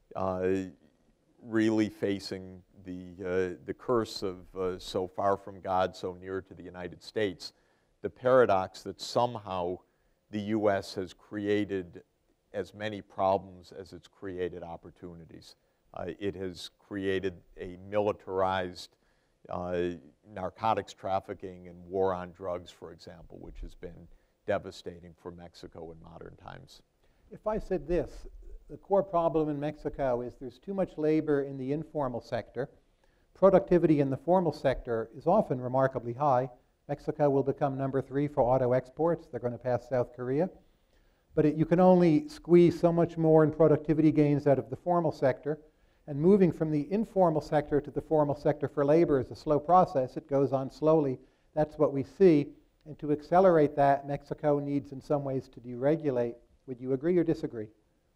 really facing the curse of so far from God, so near to the United States. The paradox that somehow the U.S. has created as many problems as it's created opportunities. It has created a militarized narcotics trafficking and war on drugs, for example, which has been devastating for Mexico in modern times.
If I said this, the core problem in Mexico is there's too much labor in the informal sector. Productivity in the formal sector is often remarkably high. Mexico will become number 3 for auto exports. They're going to pass South Korea. But you can only squeeze so much more in productivity gains out of the formal sector. And moving from the informal sector to the formal sector for labor is a slow process. It goes on slowly. That's what we see. And to accelerate that, Mexico needs in some ways to deregulate. Would you agree or disagree?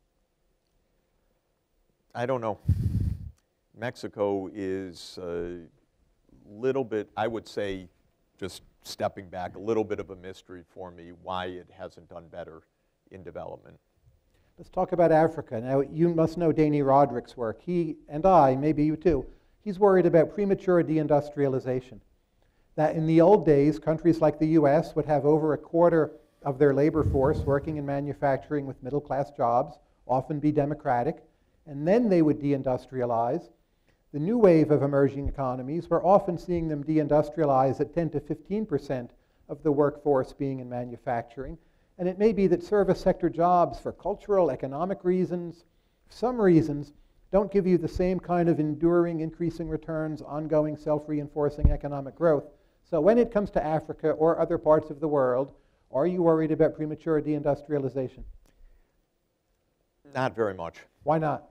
I don't know. Mexico is a little bit, I would say, just stepping back, a little bit of a mystery for me why it hasn't done better in development.
Let's talk about Africa. Now, you must know Danny Roderick's work. He and I, maybe you too, he's worried about premature deindustrialization. That in the old days, countries like the US would have over a quarter of their labor force working in manufacturing with middle-class jobs, often be democratic, and then they would deindustrialize. The new wave of emerging economies, we're often seeing them deindustrialize at 10 to 15% of the workforce being in manufacturing. And it may be that service sector jobs, for cultural, economic reasons, some reasons, don't give you the same kind of enduring, increasing returns, ongoing, self-reinforcing economic growth. So when it comes to Africa or other parts of the world, are you worried about premature deindustrialization?
Not very much.
Why not?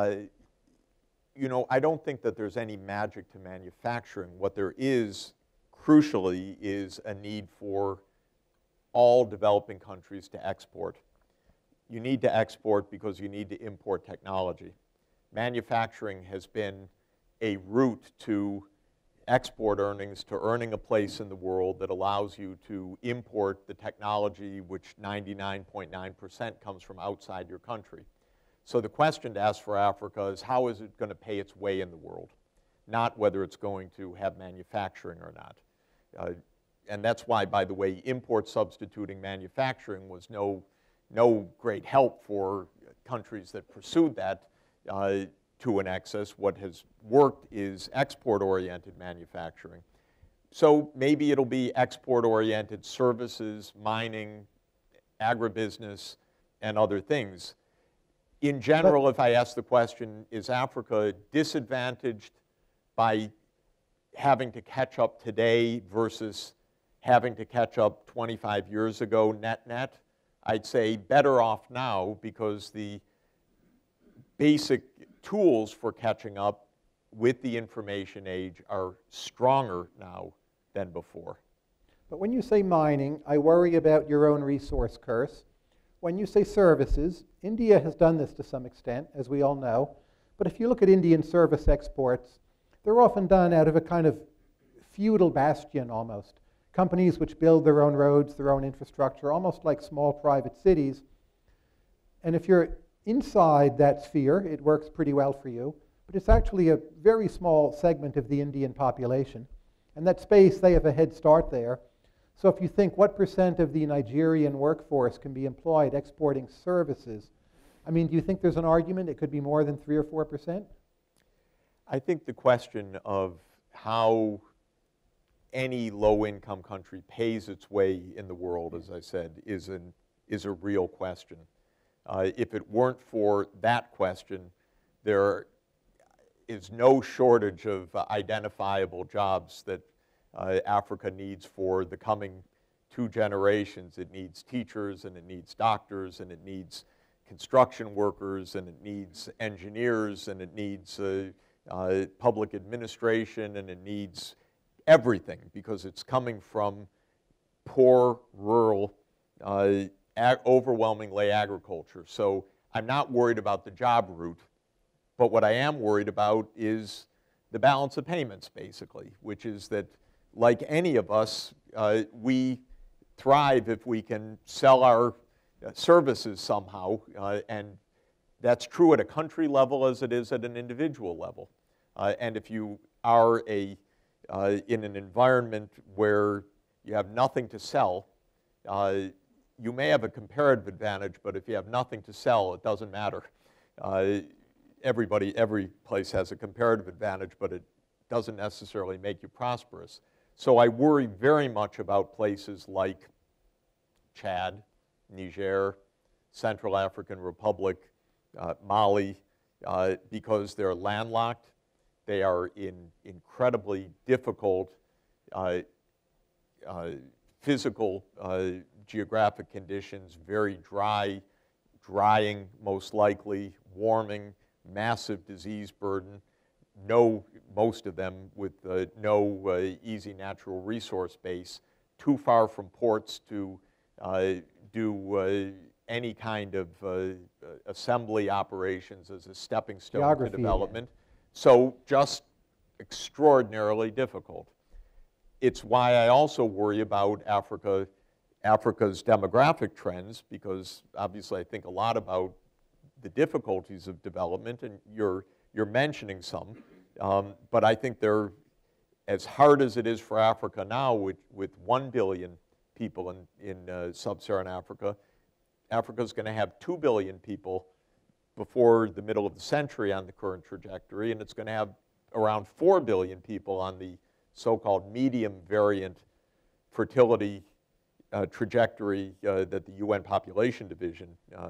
You know, I don't think that there's any magic to manufacturing. What there is, crucially, is a need for all developing countries to export. You need to export because you need to import technology. Manufacturing has been a route to export earnings, to earning a place in the world that allows you to import the technology, which 99.9% comes from outside your country. So the question to ask for Africa is, how is it going to pay its way in the world? Not whether it's going to have manufacturing or not. And that's why, by the way, import substituting manufacturing was no great help for countries that pursued that to an excess. What has worked is export-oriented manufacturing. So maybe it'll be export-oriented services, mining, agribusiness, and other things. In general, if I ask the question, is Africa disadvantaged by having to catch up today versus having to catch up 25 years ago net-net? I'd say better off now because the basic tools for catching up with the information age are stronger now than before.
But when you say mining, I worry about your own resource curse. When you say services, India has done this to some extent, as we all know. But if you look at Indian service exports, they're often done out of a kind of feudal bastion almost. Companies which build their own roads, their own infrastructure, almost like small private cities. And if you're inside that sphere, it works pretty well for you. But it's actually a very small segment of the Indian population. And that space, they have a head start there. So if you think what percent of the Nigerian workforce can be employed exporting services, I mean, do you think there's an argument it could be more than 3 or 4%?
I think the question of how any low-income country pays its way in the world, as I said, is a real question. If it weren't for that question, there is no shortage of identifiable jobs that Africa needs for the coming 2 generations. It needs teachers, and it needs doctors, and it needs construction workers, and it needs engineers, and it needs public administration, and it needs everything because it's coming from poor, rural, overwhelmingly agriculture. So I'm not worried about the job route, but what I am worried about is the balance of payments, basically, which is that, like any of us, we thrive if we can sell our services somehow, and that's true at a country level as it is at an individual level. And if you are in an environment where you have nothing to sell, you may have a comparative advantage, but if you have nothing to sell, it doesn't matter. Every place has a comparative advantage, but it doesn't necessarily make you prosperous. So I worry very much about places like Chad, Niger, Central African Republic, Mali, because they're landlocked. They are in incredibly difficult physical geographic conditions, very dry, drying most likely, warming, massive disease burden, most of them with no easy natural resource base, too far from ports to do any kind of assembly operations as a stepping stone
Geography,
to development. Yeah. So just extraordinarily difficult. It's why I also worry about Africa's demographic trends, because obviously I think a lot about the difficulties of development, and you're mentioning some, but I think they're, as hard as it is for Africa now, with 1 billion people in sub-Saharan Africa, Africa's going to have 2 billion people before the middle of the century on the current trajectory, and it's going to have around 4 billion people on the so-called medium variant fertility trajectory that the UN Population Division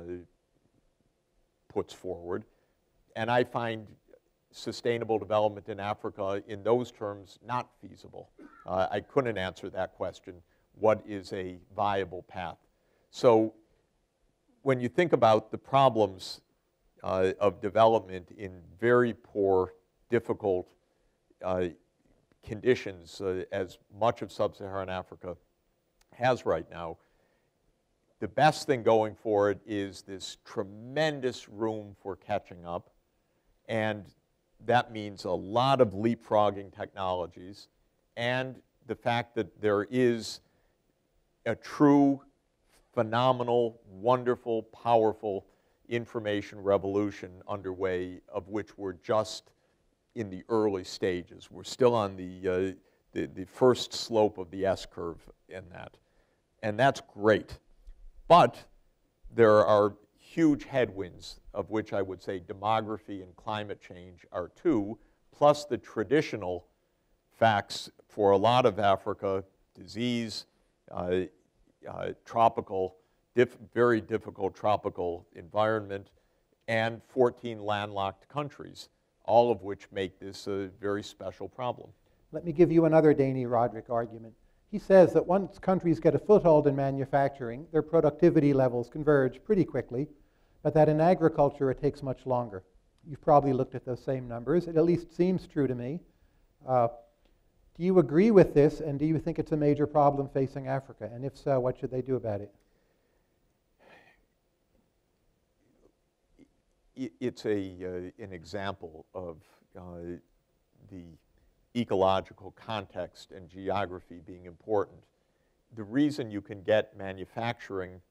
puts forward. And I find sustainable development in Africa in those terms not feasible. I couldn't answer that question, what is a viable path? So when you think about the problems of development in very poor, difficult conditions, as much of sub-Saharan Africa has right now, the best thing going for it is this tremendous room for catching up, and that means a lot of leapfrogging technologies, and the fact that there is a true, phenomenal, wonderful, powerful information revolution underway, of which we're just in the early stages. We're still on the first slope of the S-curve in that, and that's great. But there are huge headwinds, of which I would say demography and climate change are two, plus the traditional facts for a lot of Africa, disease, tropical, very difficult tropical environment, and 14 landlocked countries, all of which make this a very special problem.
Let me give you another Danny Roderick argument. He says that once countries get a foothold in manufacturing, their productivity levels converge pretty quickly, but that in agriculture it takes much longer. You've probably looked at those same numbers. It at least seems true to me. Do you agree with this, and do you think it's a major problem facing Africa? And if so, what should they do about it?
It's an example of the ecological context and geography being important. The reason you can get manufacturing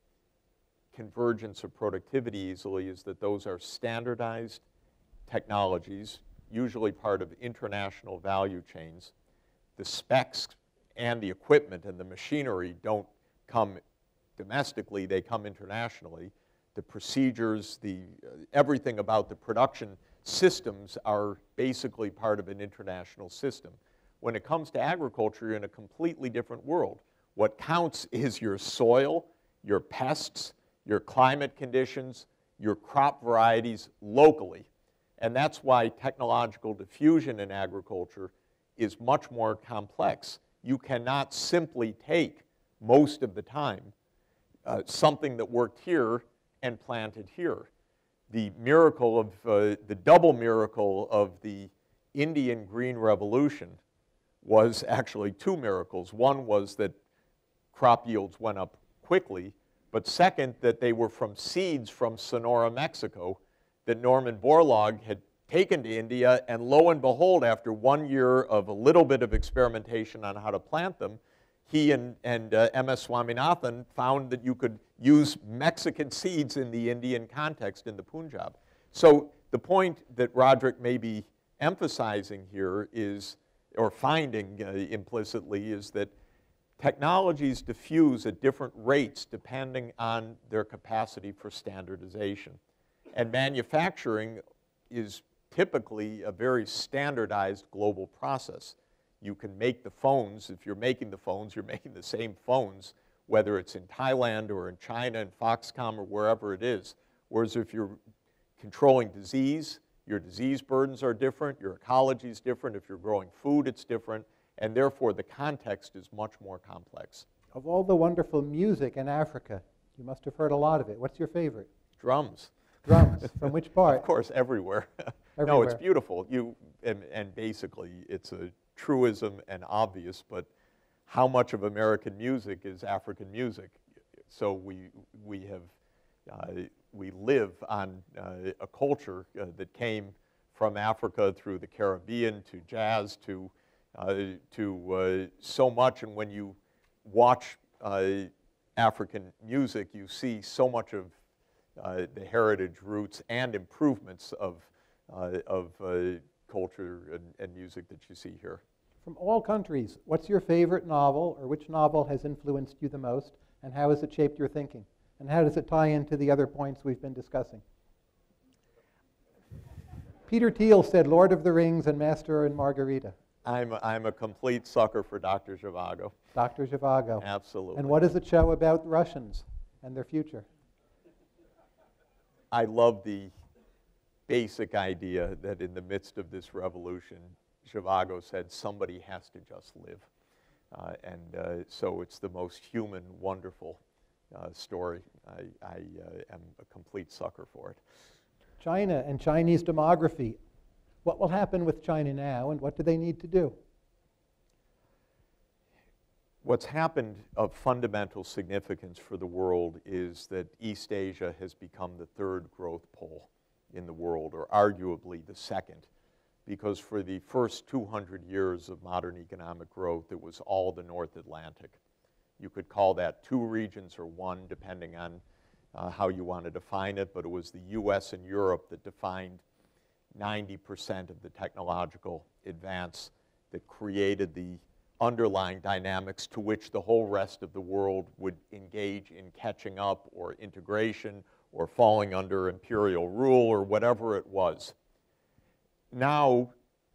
convergence of productivity easily is that those are standardized technologies, usually part of international value chains. The specs and the equipment and the machinery don't come domestically, they come internationally. The procedures, everything about the production systems are basically part of an international system. When it comes to agriculture, you're in a completely different world. What counts is your soil, your pests, your climate conditions, your crop varieties locally. And that's why technological diffusion in agriculture is much more complex. You cannot simply take, most of the time, something that worked here and plant it here. The miracle of, the double miracle of the Indian Green Revolution was actually two miracles. One was that crop yields went up quickly, but second, that they were from seeds from Sonora, Mexico, that Norman Borlaug had taken to India, and lo and behold, after 1 year of a little bit of experimentation on how to plant them, he and M.S. Swaminathan found that you could use Mexican seeds in the Indian context in the Punjab. So the point that Roderick may be emphasizing here is, or finding implicitly, is that technologies diffuse at different rates depending on their capacity for standardization. And manufacturing is typically a very standardized global process. You can make the phones. If you're making the phones, you're making the same phones, whether it's in Thailand or in China, in Foxconn or wherever it is. Whereas if you're controlling disease, your disease burdens are different, your ecology is different. If you're growing food, it's different. And therefore, the context is much more complex.
Of all the wonderful music in Africa, you must have heard a lot of it. What's your favorite?
Drums.
Drums. From which part?
Of course, everywhere. No, it's beautiful. And basically, it's a truism and obvious, but how much of American music is African music? So we live on a culture that came from Africa through the Caribbean to jazz to so much, and when you watch African music, you see so much of the heritage roots and improvements of culture and music that you see here.
From all countries, what's your favorite novel, or which novel has influenced you the most, and how has it shaped your thinking? And how does it tie into the other points we've been discussing? Peter Thiel said Lord of the Rings and Master and Margarita.
I'm a complete sucker for Dr. Zhivago.
Dr. Zhivago.
Absolutely.
And what does it show about Russians and their future?
I love the basic idea that in the midst of this revolution, Zhivago said somebody has to just live. So it's the most human, wonderful story. I am a complete sucker for it.
China and Chinese demography. What will happen with China now, and what do they need to do?
What's happened of fundamental significance for the world is that East Asia has become the third growth pole in the world, or arguably the second, because for the first 200 years of modern economic growth, it was all the North Atlantic. You could call that two regions or one, depending on how you want to define it, but it was the US and Europe that defined 90% of the technological advance that created the underlying dynamics to which the whole rest of the world would engage in catching up or integration or falling under imperial rule or whatever it was. Now,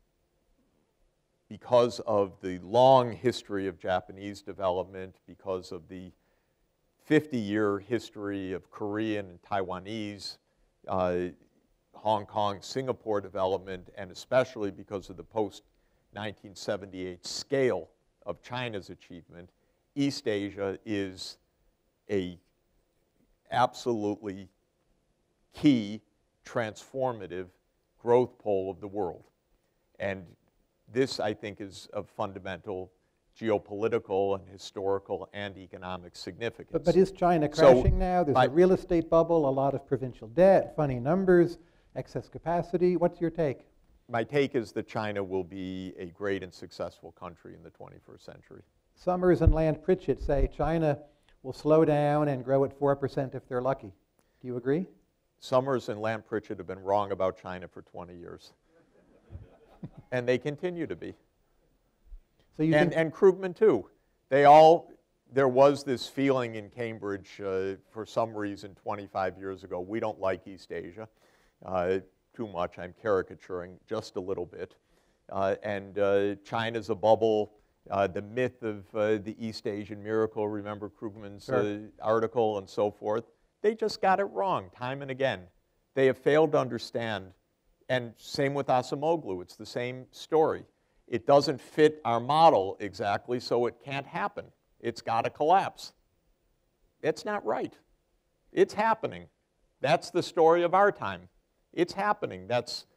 because of the long history of Japanese development, because of the 50-year history of Korean and Taiwanese, Hong Kong, Singapore development, and especially because of the post-1978 scale of China's achievement, East Asia is a absolutely key, transformative growth pole of the world. And this, I think, is of fundamental geopolitical and historical and economic significance.
But is China crashing now? There's a real estate bubble, a lot of provincial debt, funny numbers, excess capacity. What's your take?
My take is that China will be a great and successful country in the 21st century.
Summers and Land Pritchett say China will slow down and grow at 4% if they're lucky. Do you agree?
Summers and Land Pritchett have been wrong about China for 20 years. And they continue to be.
So you
and Krugman too. There was this feeling in Cambridge for some reason 25 years ago, we don't like East Asia too much. I'm caricaturing just a little bit. China's a bubble. The myth of the East Asian miracle, remember Krugman's article and so forth. They just got it wrong time and again. They have failed to understand. And same with Acemoglu. It's the same story. It doesn't fit our model exactly, so it can't happen. It's got to collapse. It's not right. It's happening. That's the story of our time. It's happening. That's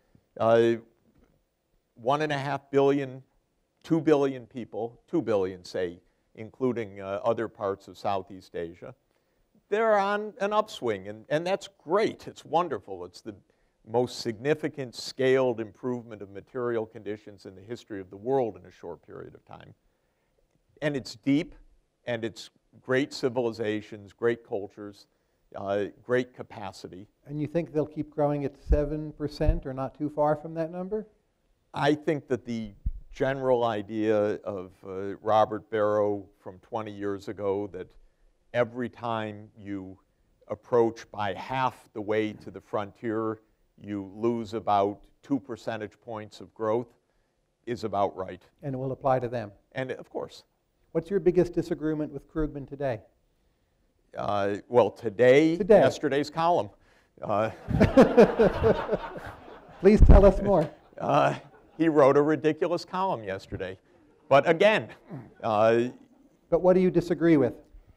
1.5 billion, 2 billion people, 2 billion, say, including other parts of Southeast Asia. They're on an upswing, and that's great. It's wonderful. It's the most significant scaled improvement of material conditions in the history of the world in a short period of time. And it's deep, and it's great civilizations, great cultures, great capacity.
And you think they'll keep growing at 7% or not too far from that number?
I think that the general idea of Robert Barrow from 20 years ago that every time you approach by half the way to the frontier, you lose about 2 percentage points of growth is about right.
And it will apply to them.
And of course.
What's your biggest disagreement with Krugman today?
Well, today, yesterday's column.
Please tell us more.
He wrote a ridiculous column yesterday. But again.
But what do you disagree with?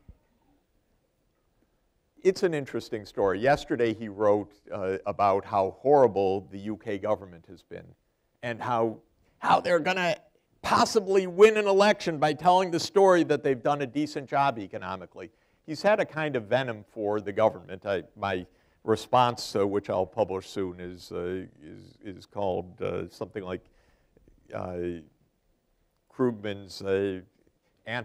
It's an interesting story. Yesterday he wrote about how horrible the UK government has been and how they're going to possibly win an election by telling the story that they've done a decent job economically. He's had a kind of venom for the government. My response, which I'll publish soon, is called something like Krugman's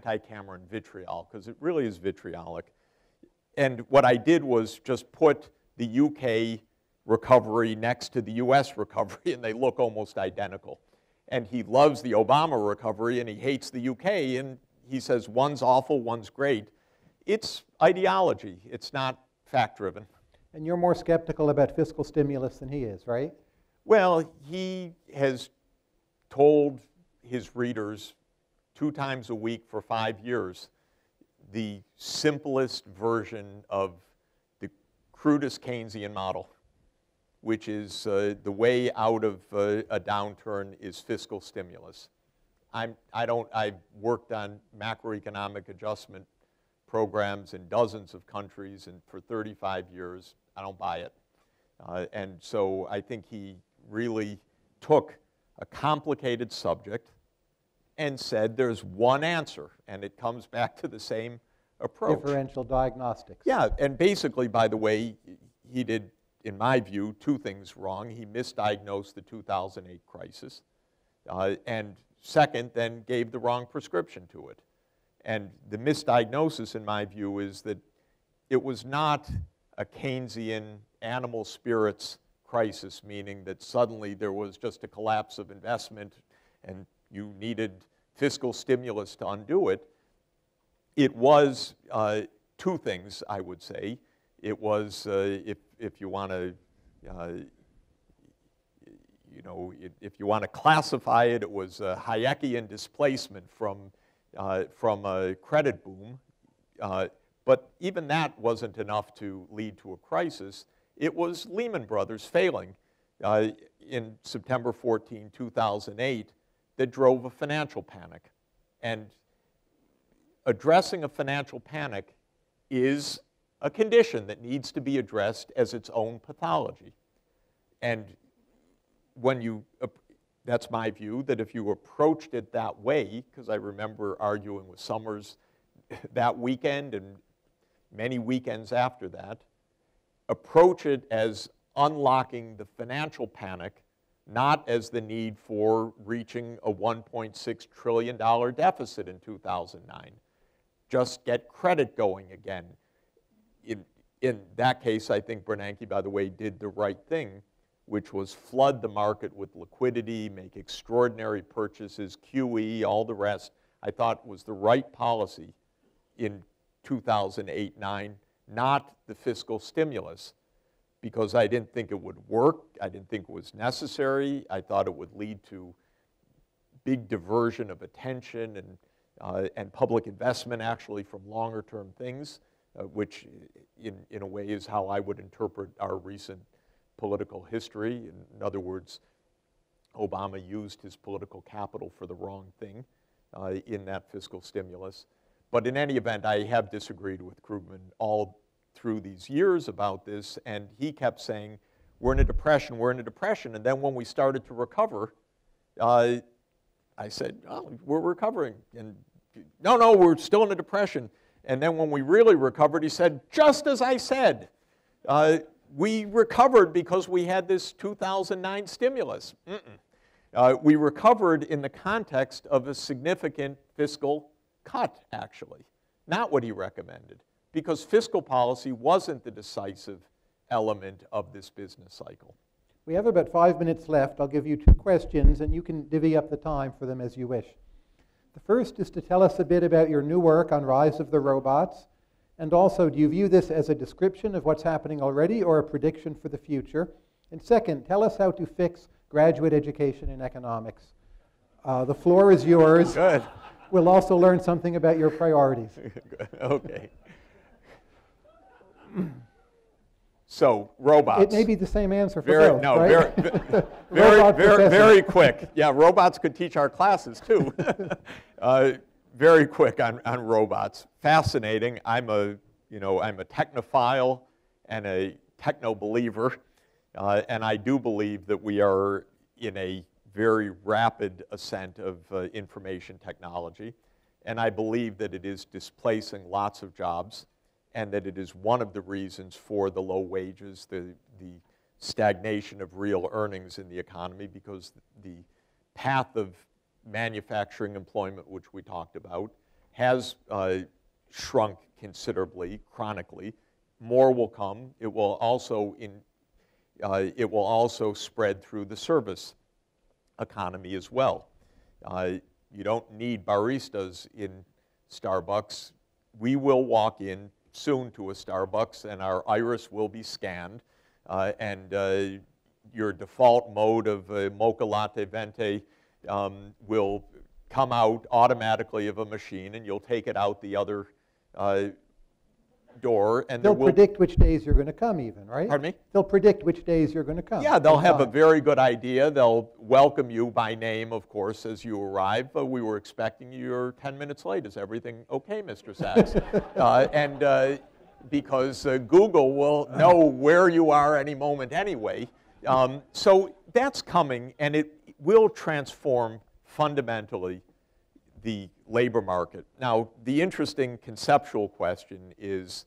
anti-Cameron vitriol, because it really is vitriolic. And what I did was just put the UK recovery next to the US recovery, and they look almost identical. And he loves the Obama recovery, and he hates the UK, and he says one's awful, one's great. It's ideology. It's not fact-driven.
And you're more skeptical about fiscal stimulus than he is, right?
Well, he has told his readers 2 times a week for 5 years the simplest version of the crudest Keynesian model, which is the way out of a downturn is fiscal stimulus. I've worked on macroeconomic adjustment programs in dozens of countries, and for 35 years, I don't buy it. And so I think he really took a complicated subject and said there's one answer, and it comes back to the same approach.
Differential diagnostics.
Yeah, and basically, by the way, he did, in my view, 2 things wrong. He misdiagnosed the 2008 crisis, and second, then gave the wrong prescription to it. And the misdiagnosis, in my view, is that it was not a Keynesian animal spirits crisis, meaning that suddenly there was just a collapse of investment and you needed fiscal stimulus to undo it. It was 2 things, I would say. It was, if you want to, if you want to classify it, it was a Hayekian displacement from a credit boom. But even that wasn't enough to lead to a crisis. It was Lehman Brothers failing in September 14, 2008 that drove a financial panic. And addressing a financial panic is a condition that needs to be addressed as its own pathology. And when you, that's my view, that if you approached it that way, because I remember arguing with Summers that weekend and many weekends after that, approach it as unlocking the financial panic, not as the need for reaching a $1.6 trillion deficit in 2009. Just get credit going again. In that case, I think Bernanke, by the way, did the right thing, which was flood the market with liquidity, make extraordinary purchases, QE, all the rest. I thought was the right policy in 2008-9, not the fiscal stimulus, because I didn't think it would work. I didn't think it was necessary. I thought it would lead to big diversion of attention and public investment actually from longer term things, which in a way is how I would interpret our recent political history. In other words, Obama used his political capital for the wrong thing in that fiscal stimulus. But in any event, I have disagreed with Krugman all through these years about this, and he kept saying, we're in a depression, we're in a depression. And then when we started to recover, I said, oh, we're recovering. And no, we're still in a depression. And then when we really recovered, he said, just as I said, we recovered because we had this 2009 stimulus. We recovered in the context of a significant fiscal cut, actually, not what he recommended, because fiscal policy wasn't the decisive element of this business cycle.
We have about 5 minutes left. I'll give you 2 questions, and you can divvy up the time for them as you wish. The first is to tell us a bit about your new work on Rise of the Robots, and also, do you view this as a description of what's happening already or a prediction for the future? And second, tell us how to fix graduate education in economics. The floor is yours.
Good.
We'll also learn something about your priorities.
Okay. So, robots.
It may be the same answer for both,
no,
right?
very quick. Yeah, robots could teach our classes too. Very quick on robots. Fascinating. I'm a technophile and a techno-believer, and I do believe that we are in a very rapid ascent of information technology, and I believe that it is displacing lots of jobs, and that it is one of the reasons for the low wages, the stagnation of real earnings in the economy, because the path of manufacturing employment, which we talked about, has shrunk considerably, chronically, more will come. It will also spread through the service economy as well. You don't need baristas in Starbucks. We will walk in soon to a Starbucks and our iris will be scanned and your default mode of mocha latte venti will come out automatically of a machine and you'll take it out the other door. And
they'll predict which days you're going to come even, right?
Pardon me?
They'll predict which days you're going to come.
Yeah, they'll have a very good idea. They'll welcome you by name, of course, as you arrive. We were expecting you. You're 10 minutes late. Is everything okay, Mr. Sachs? Because Google will know where you are any moment anyway. So that's coming, and it will transform fundamentally the labor market. Now, the interesting conceptual question is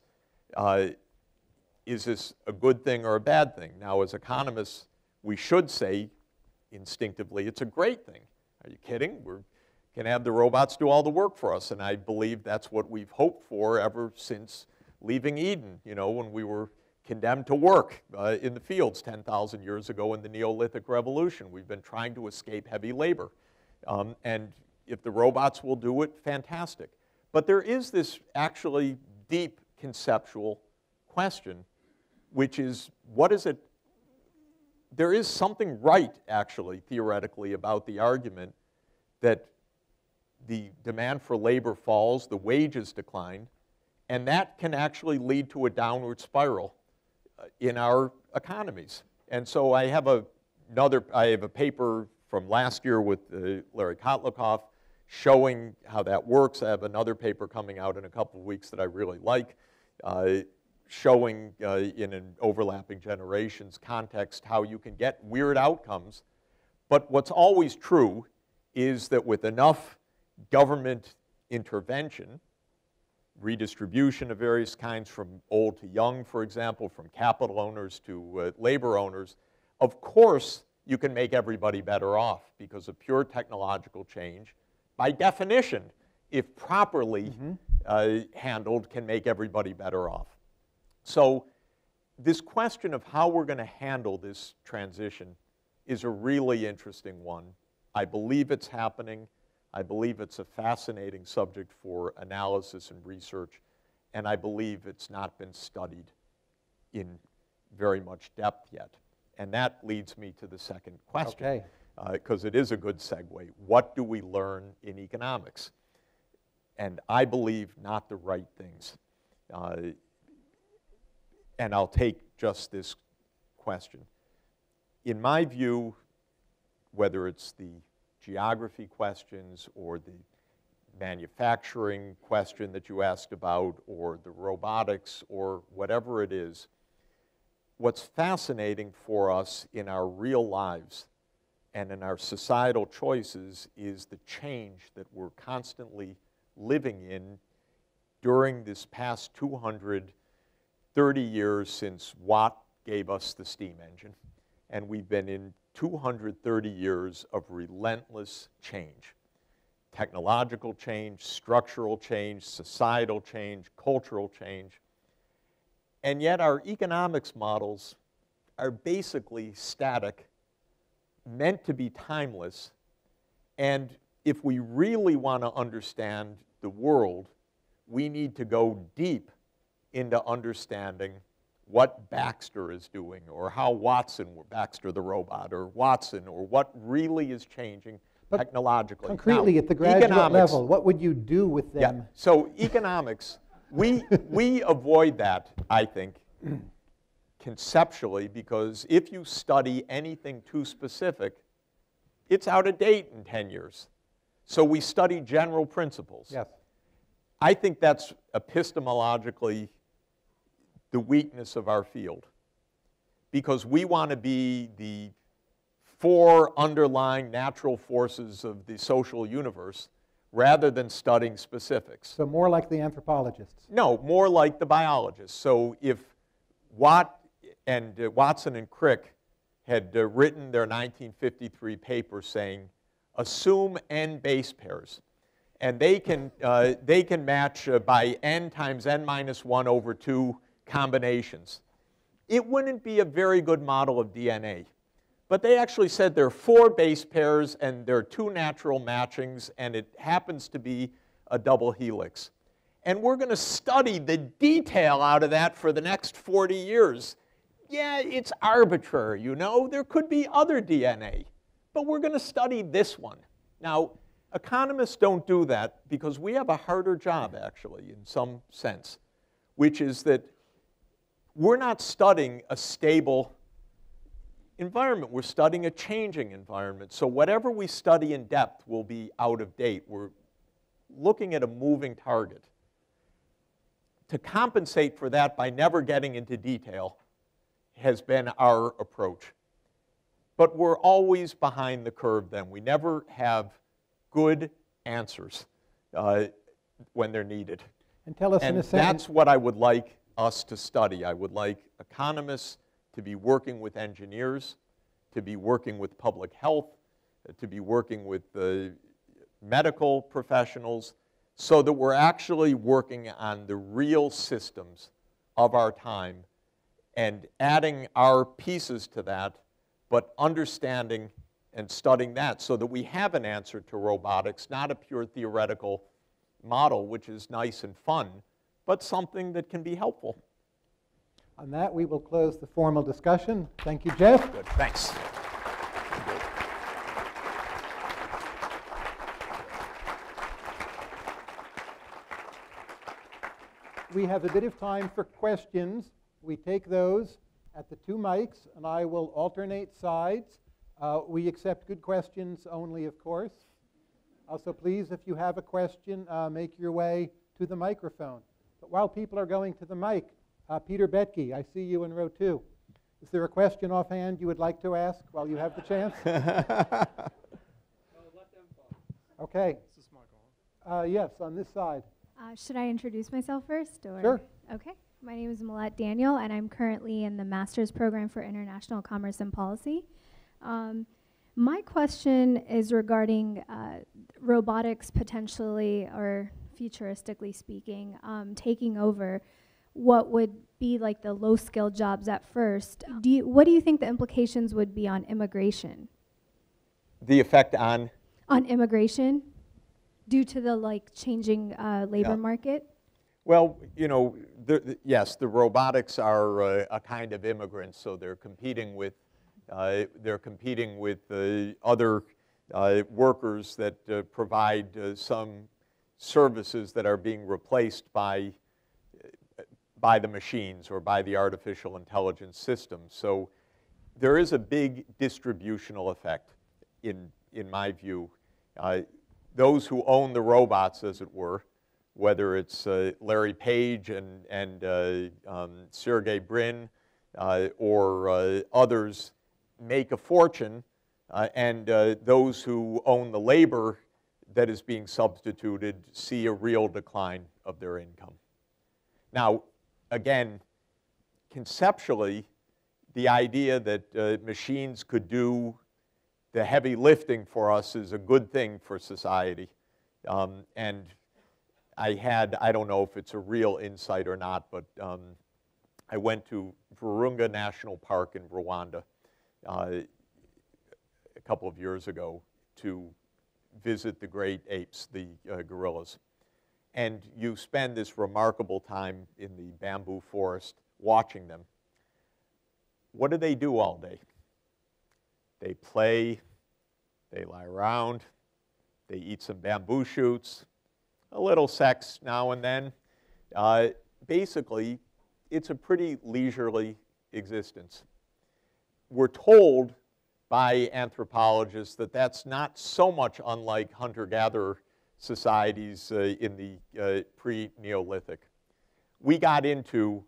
this a good thing or a bad thing? Now, as economists, we should say instinctively it's a great thing. Are you kidding? We can have the robots do all the work for us, and I believe that's what we've hoped for ever since leaving Eden, you know, when we were condemned to work in the fields 10,000 years ago in the Neolithic Revolution. We've been trying to escape heavy labor. And if the robots will do it, fantastic. But there is this actually deep conceptual question, which is, what is it? There is something right, actually, theoretically, about the argument that the demand for labor falls, the wages decline, and that can actually lead to a downward spiral in our economies. And so I have a paper from last year with Larry Kotlikoff showing how that works. I have another paper coming out in a couple of weeks that I really like, showing in an overlapping generations context how you can get weird outcomes. But what's always true is that with enough government intervention, redistribution of various kinds from old to young, for example, from capital owners to labor owners, of course you can make everybody better off because of pure technological change, by definition, if properly handled, can make everybody better off. So this question of how we're going to handle this transition is a really interesting one. I believe it's happening. I believe it's a fascinating subject for analysis and research, and I believe it's not been studied in very much depth yet. And that leads me to the second question, because it is a good segue. What do we learn in economics? And I believe not the right things. And I'll take just this question. In my view, whether it's the geography questions or the manufacturing question that you asked about or the robotics or whatever it is, what's fascinating for us in our real lives and in our societal choices is the change that we're constantly living in during this past 230 years since Watt gave us the steam engine. And we've been in 230 years of relentless change. Technological change, structural change, societal change, cultural change. And yet our economics models are basically static, meant to be timeless. And if we really want to understand the world, we need to go deep into understanding what Baxter is doing, or how Baxter the robot, or Watson, or what really is changing technologically.
Concretely, now, at the graduate level, what would you do with them?
Yeah. So economics, we avoid that, I think, conceptually, because if you study anything too specific, it's out of date in 10 years. So we study general principles.
Yes.
I think that's epistemologically the weakness of our field, because we want to be the four underlying natural forces of the social universe rather than studying specifics.
So more like the anthropologists.
No, more like the biologists. So if Watson and Crick had written their 1953 paper saying, assume n base pairs, and they can match by n times n minus 1 over 2 combinations. It wouldn't be a very good model of DNA. But they actually said there are 4 base pairs and there are 2 natural matchings, and it happens to be a double helix. And we're going to study the detail out of that for the next 40 years. Yeah, it's arbitrary, you know. There could be other DNA, but we're going to study this one. Now, economists don't do that because we have a harder job, actually, in some sense, which is that we're not studying a stable environment. We're studying a changing environment. So whatever we study in depth will be out of date. We're looking at a moving target. To compensate for that by never getting into detail has been our approach. But we're always behind the curve then. We never have good answers when they're needed.
And tell us in a sentence.
That's what I would like us to study. I would like economists to be working with engineers, to be working with public health, to be working with medical professionals, so that we're actually working on the real systems of our time and adding our pieces to that, but understanding and studying that so that we have an answer to robotics, not a pure theoretical model, which is nice and fun, but something that can be helpful.
On that, we will close the formal discussion. Thank you, Jeff.
Good, thanks.
We have a bit of time for questions. We take those at the 2 mics, and I will alternate sides. We accept good questions only, of course. Also, please, if you have a question, make your way to the microphone. But while people are going to the mic, Peter Betke, I see you in row 2. Is there a question offhand you would like to ask while you have the chance? Okay.
This is Michael.
Yes, on this side.
Should I introduce myself first? Or?
Sure.
Okay. My name is Millette Daniel, and I'm currently in the Master's Program for International Commerce and Policy. My question is regarding robotics potentially, or futuristically speaking, taking over what would be like the low-skill jobs at first. What do you think the implications would be on immigration?
The effect on?
On immigration, due to the changing labor market?
Well, you know, yes, the robotics are a kind of immigrants, so they're competing with other workers that provide some services that are being replaced by the machines or by the artificial intelligence system. So there is a big distributional effect, in my view. Those who own the robots, as it were, whether it's Larry Page and Sergey Brin or others, make a fortune, and those who own the labor that is being substituted see a real decline of their income. Now, again, conceptually, the idea that machines could do the heavy lifting for us is a good thing for society. And I don't know if it's a real insight or not, but I went to Virunga National Park in Rwanda a couple of years ago to visit the great apes, the gorillas. And you spend this remarkable time in the bamboo forest watching them. What do they do all day? They play, they lie around, they eat some bamboo shoots, a little sex now and then. Basically, it's a pretty leisurely existence. We're told by anthropologists that that's not so much unlike hunter-gatherer societies in the pre-Neolithic. We got into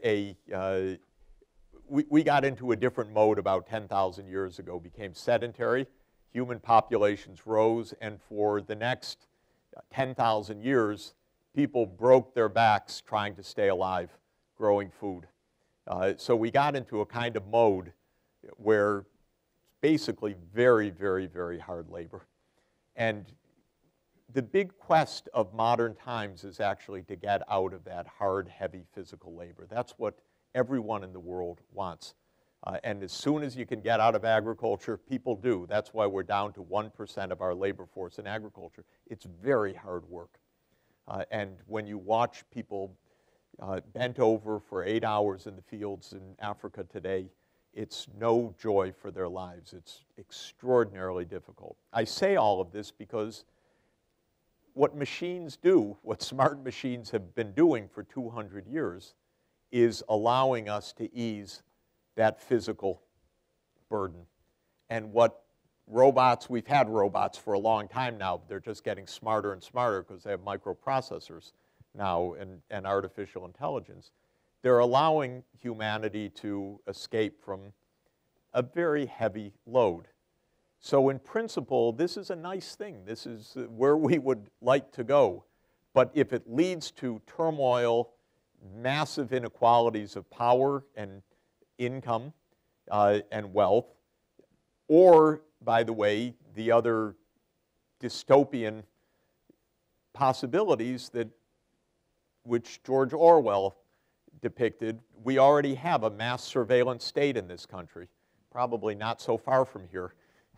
we got into a different mode about 10,000 years ago, became sedentary, human populations rose, and for the next 10,000 years, people broke their backs trying to stay alive, growing food. So we got into a kind of mode where basically very, very, very hard labor. And the big quest of modern times is actually to get out of that hard, heavy physical labor. That's what everyone in the world wants. And as soon as you can get out of agriculture, people do. That's why we're down to 1% of our labor force in agriculture. It's very hard work. And when you watch people bent over for 8 hours in the fields in Africa today, it's no joy for their lives. It's extraordinarily difficult. I say all of this because what machines do, what smart machines have been doing for 200 years, is allowing us to ease that physical burden. And what robots, we've had robots for a long time now, they're just getting smarter and smarter because they have microprocessors now and artificial intelligence. They're allowing humanity to escape from a very heavy load. So in principle, this is a nice thing. This is where we would like to go. But if it leads to turmoil, massive inequalities of power and income and wealth, or, by the way, the other dystopian possibilities which George Orwell depicted, we already have a mass surveillance state in this country, probably not so far from here.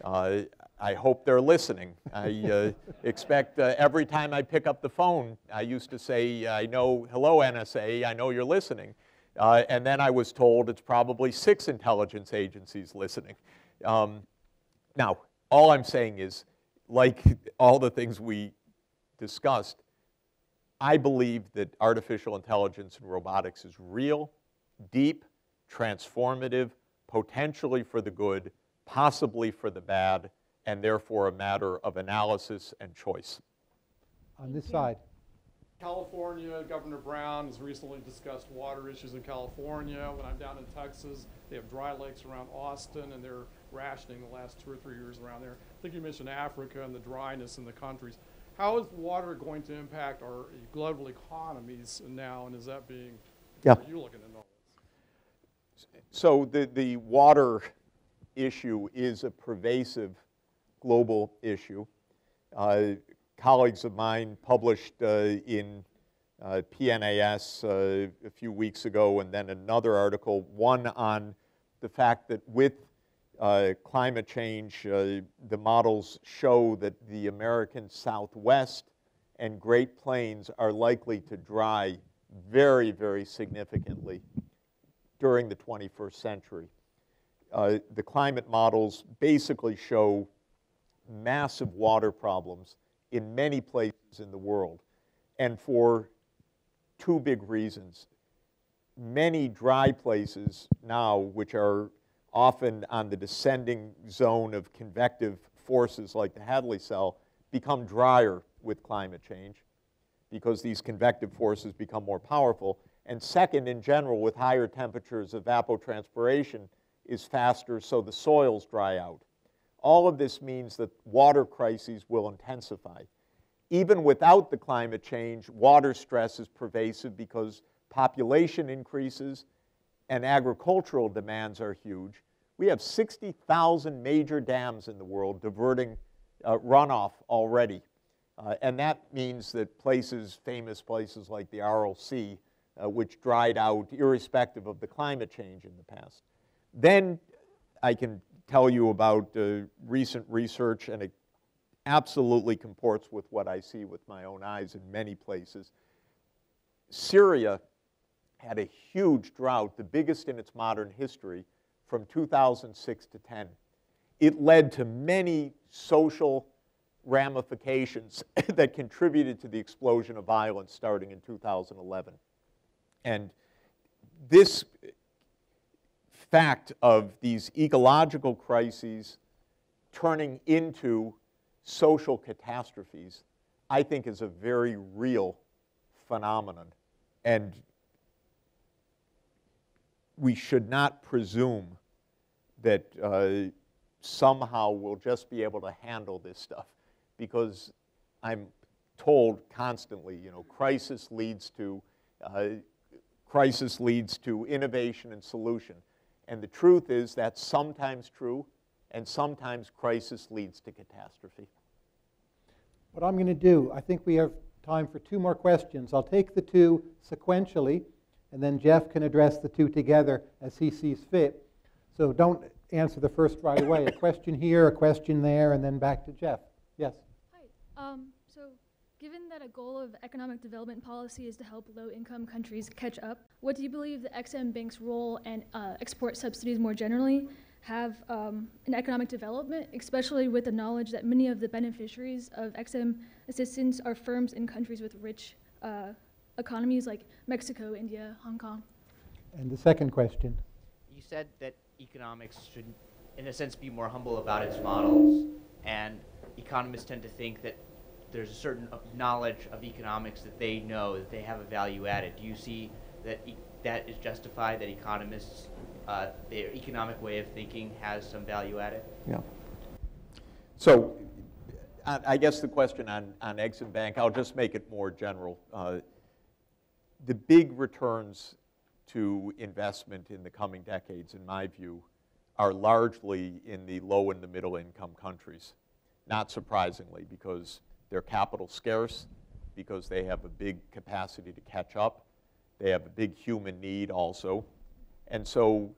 I hope they're listening. I expect every time I pick up the phone, I used to say, hello NSA, I know you're listening. And then I was told it's probably 6 intelligence agencies listening. Now, all I'm saying is, like all the things we discussed, I believe that artificial intelligence and robotics is real, deep, transformative, potentially for the good, possibly for the bad, and therefore a matter of analysis and choice.
On this side.
California, Governor Brown has recently discussed water issues in California. When I'm down in Texas, they have dry lakes around Austin, and they're rationing the last 2 or 3 years around there. I think you mentioned Africa and the dryness in the countries. How is water going to impact our global economies now, and is that being, are you looking at all this?
So the water issue is a pervasive global issue. Colleagues of mine published in PNAS a few weeks ago, and then another article, one on the fact that with climate change, the models show that the American Southwest and Great Plains are likely to dry very, very significantly during the 21st century. The climate models basically show massive water problems in many places in the world, and for 2 big reasons. Many dry places now, which are often on the descending zone of convective forces like the Hadley cell, become drier with climate change because these convective forces become more powerful. And second, in general, with higher temperatures, evapotranspiration is faster, so the soils dry out. All of this means that water crises will intensify. Even without the climate change, water stress is pervasive because population increases and agricultural demands are huge. We have 60,000 major dams in the world diverting runoff already. And that means that famous places like the Aral Sea, which dried out irrespective of the climate change in the past. Then I can tell you about recent research, and it absolutely comports with what I see with my own eyes in many places. Syria had a huge drought, the biggest in its modern history, from 2006 to 10. It led to many social ramifications that contributed to the explosion of violence starting in 2011. And this fact of these ecological crises turning into social catastrophes, I think, is a very real phenomenon. And we should not presume that somehow we'll just be able to handle this stuff, because I'm told constantly, crisis leads to innovation and solution. And the truth is that's sometimes true, and sometimes crisis leads to catastrophe.
What I'm going to do, I think we have time for 2 more questions. I'll take the 2 sequentially, and then Jeff can address the 2 together as he sees fit. So don't answer the first right away. A question here, a question there, and then back to Jeff. Yes?
Hi. So given that a goal of economic development policy is to help low-income countries catch up, what do you believe the EXIM Bank's role and export subsidies more generally have in economic development, especially with the knowledge that many of the beneficiaries of EXIM assistance are firms in countries with rich economies like Mexico, India, Hong Kong?
And the second question.
You said that economics should, in a sense, be more humble about its models, and economists tend to think that there's a certain knowledge of economics that they know, that they have a value added. Do you see that that is justified, that economists, their economic way of thinking has some value added?
Yeah. So I guess the question on EXIM Bank, I'll just make it more general. The big returns to investment in the coming decades, in my view, are largely in the low and the middle income countries. Not surprisingly, because they're capital scarce, because they have a big capacity to catch up. They have a big human need also. And so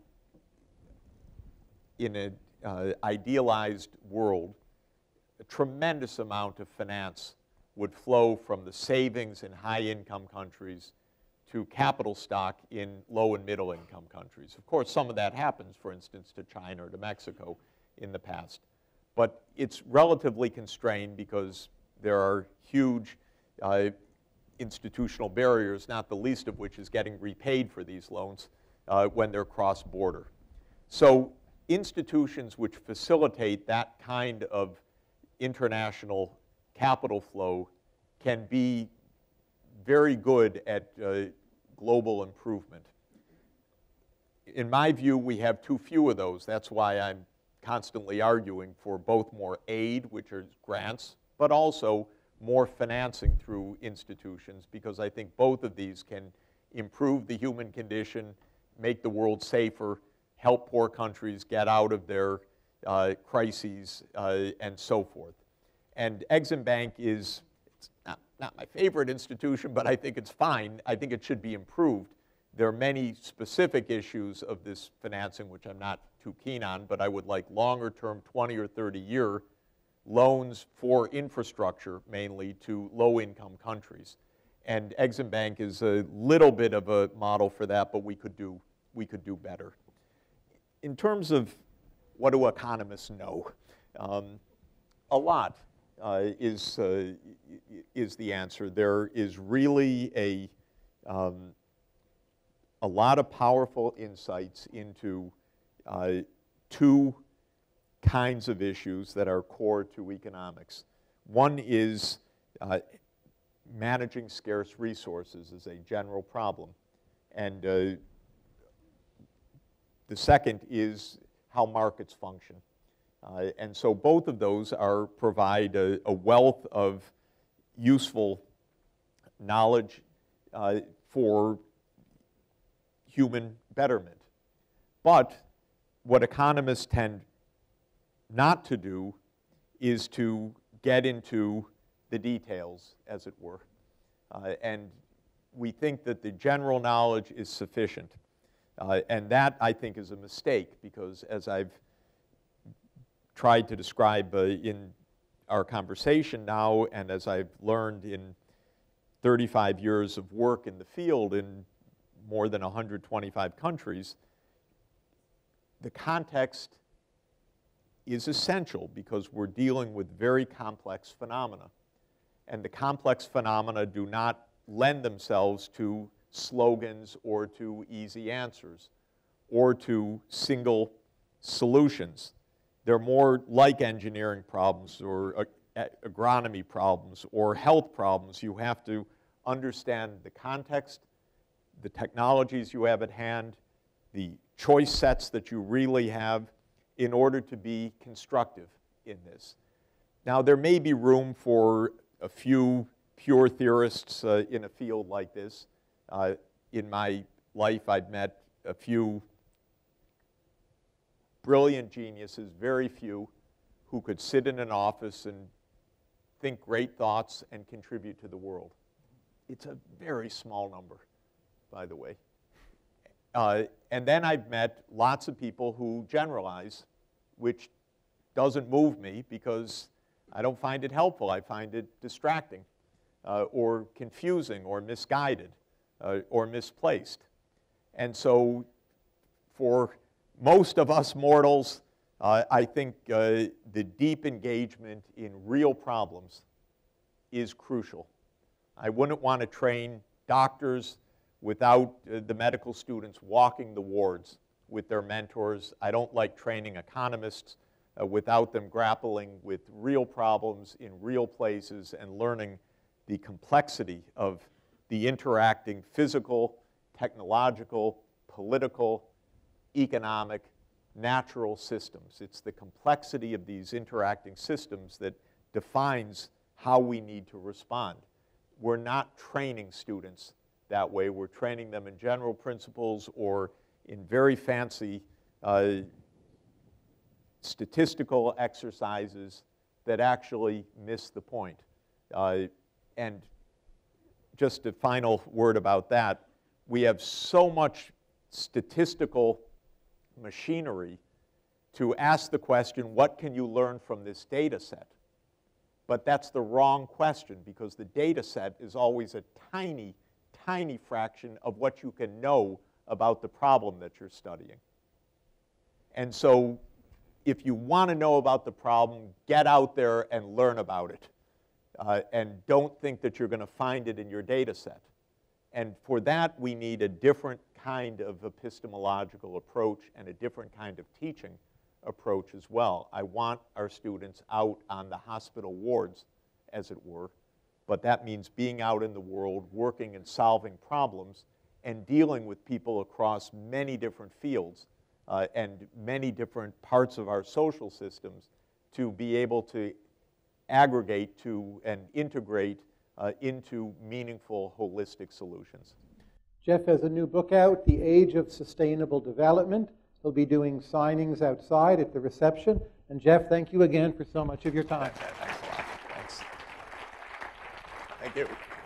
in an idealized world, a tremendous amount of finance would flow from the savings in high-income countries to capital stock in low and middle income countries. Of course, some of that happens, for instance, to China or to Mexico in the past. But it's relatively constrained because there are huge institutional barriers, not the least of which is getting repaid for these loans when they're cross-border. So institutions which facilitate that kind of international capital flow can be very good at global improvement. In my view, we have too few of those. That's why I'm constantly arguing for both more aid, which are grants, but also more financing through institutions, because I think both of these can improve the human condition, make the world safer, help poor countries get out of their crises, and so forth. And EXIM Bank is not my favorite institution, but I think it's fine. I think it should be improved. There are many specific issues of this financing which I'm not too keen on, but I would like longer-term 20 or 30-year loans for infrastructure, mainly to low-income countries. And EXIM Bank is a little bit of a model for that, but we could do better. In terms of what do economists know, a lot is the answer. There is really a lot of powerful insights into 2 kinds of issues that are core to economics. One is managing scarce resources is a general problem. And the second is how markets function. And so both of those provide a wealth of useful knowledge for human betterment. But what economists tend not to do is to get into the details, as it were. And we think that the general knowledge is sufficient. And that, I think, is a mistake, because as I've tried to describe in our conversation now, and as I've learned in 35 years of work in the field in more than 125 countries, the context is essential because we're dealing with very complex phenomena. And the complex phenomena do not lend themselves to slogans or to easy answers or to single solutions. They're more like engineering problems or agronomy problems or health problems. You have to understand the context, the technologies you have at hand, the choice sets that you really have in order to be constructive in this. Now, there may be room for a few pure theorists in a field like this. In my life, I've met a few brilliant geniuses, very few, who could sit in an office and think great thoughts and contribute to the world. It's a very small number, by the way. And then I've met lots of people who generalize, which doesn't move me because I don't find it helpful. I find it distracting or confusing or misguided or misplaced. And so for most of us mortals, I think the deep engagement in real problems is crucial. I wouldn't want to train doctors without the medical students walking the wards with their mentors. I don't like training economists without them grappling with real problems in real places and learning the complexity of the interacting physical, technological, political, economic, natural systems. It's the complexity of these interacting systems that defines how we need to respond. We're not training students that way. We're training them in general principles or in very fancy statistical exercises that actually miss the point. And just a final word about that, we have so much statistical machinery to ask the question, what can you learn from this data set? But that's the wrong question, because the data set is always a tiny, tiny fraction of what you can know about the problem that you're studying. And so if you want to know about the problem, get out there and learn about it. And don't think that you're going to find it in your data set. And for that, we need a different kind of epistemological approach and a different kind of teaching approach as well. I want our students out on the hospital wards, as it were, but that means being out in the world, working and solving problems, and dealing with people across many different fields and many different parts of our social systems to be able to aggregate to and integrate into meaningful, holistic solutions.
Jeff has a new book out, The Age of Sustainable Development. He'll be doing signings outside at the reception. And Jeff, thank you again for so much of your time.
Thanks a lot. Thanks. Thank you.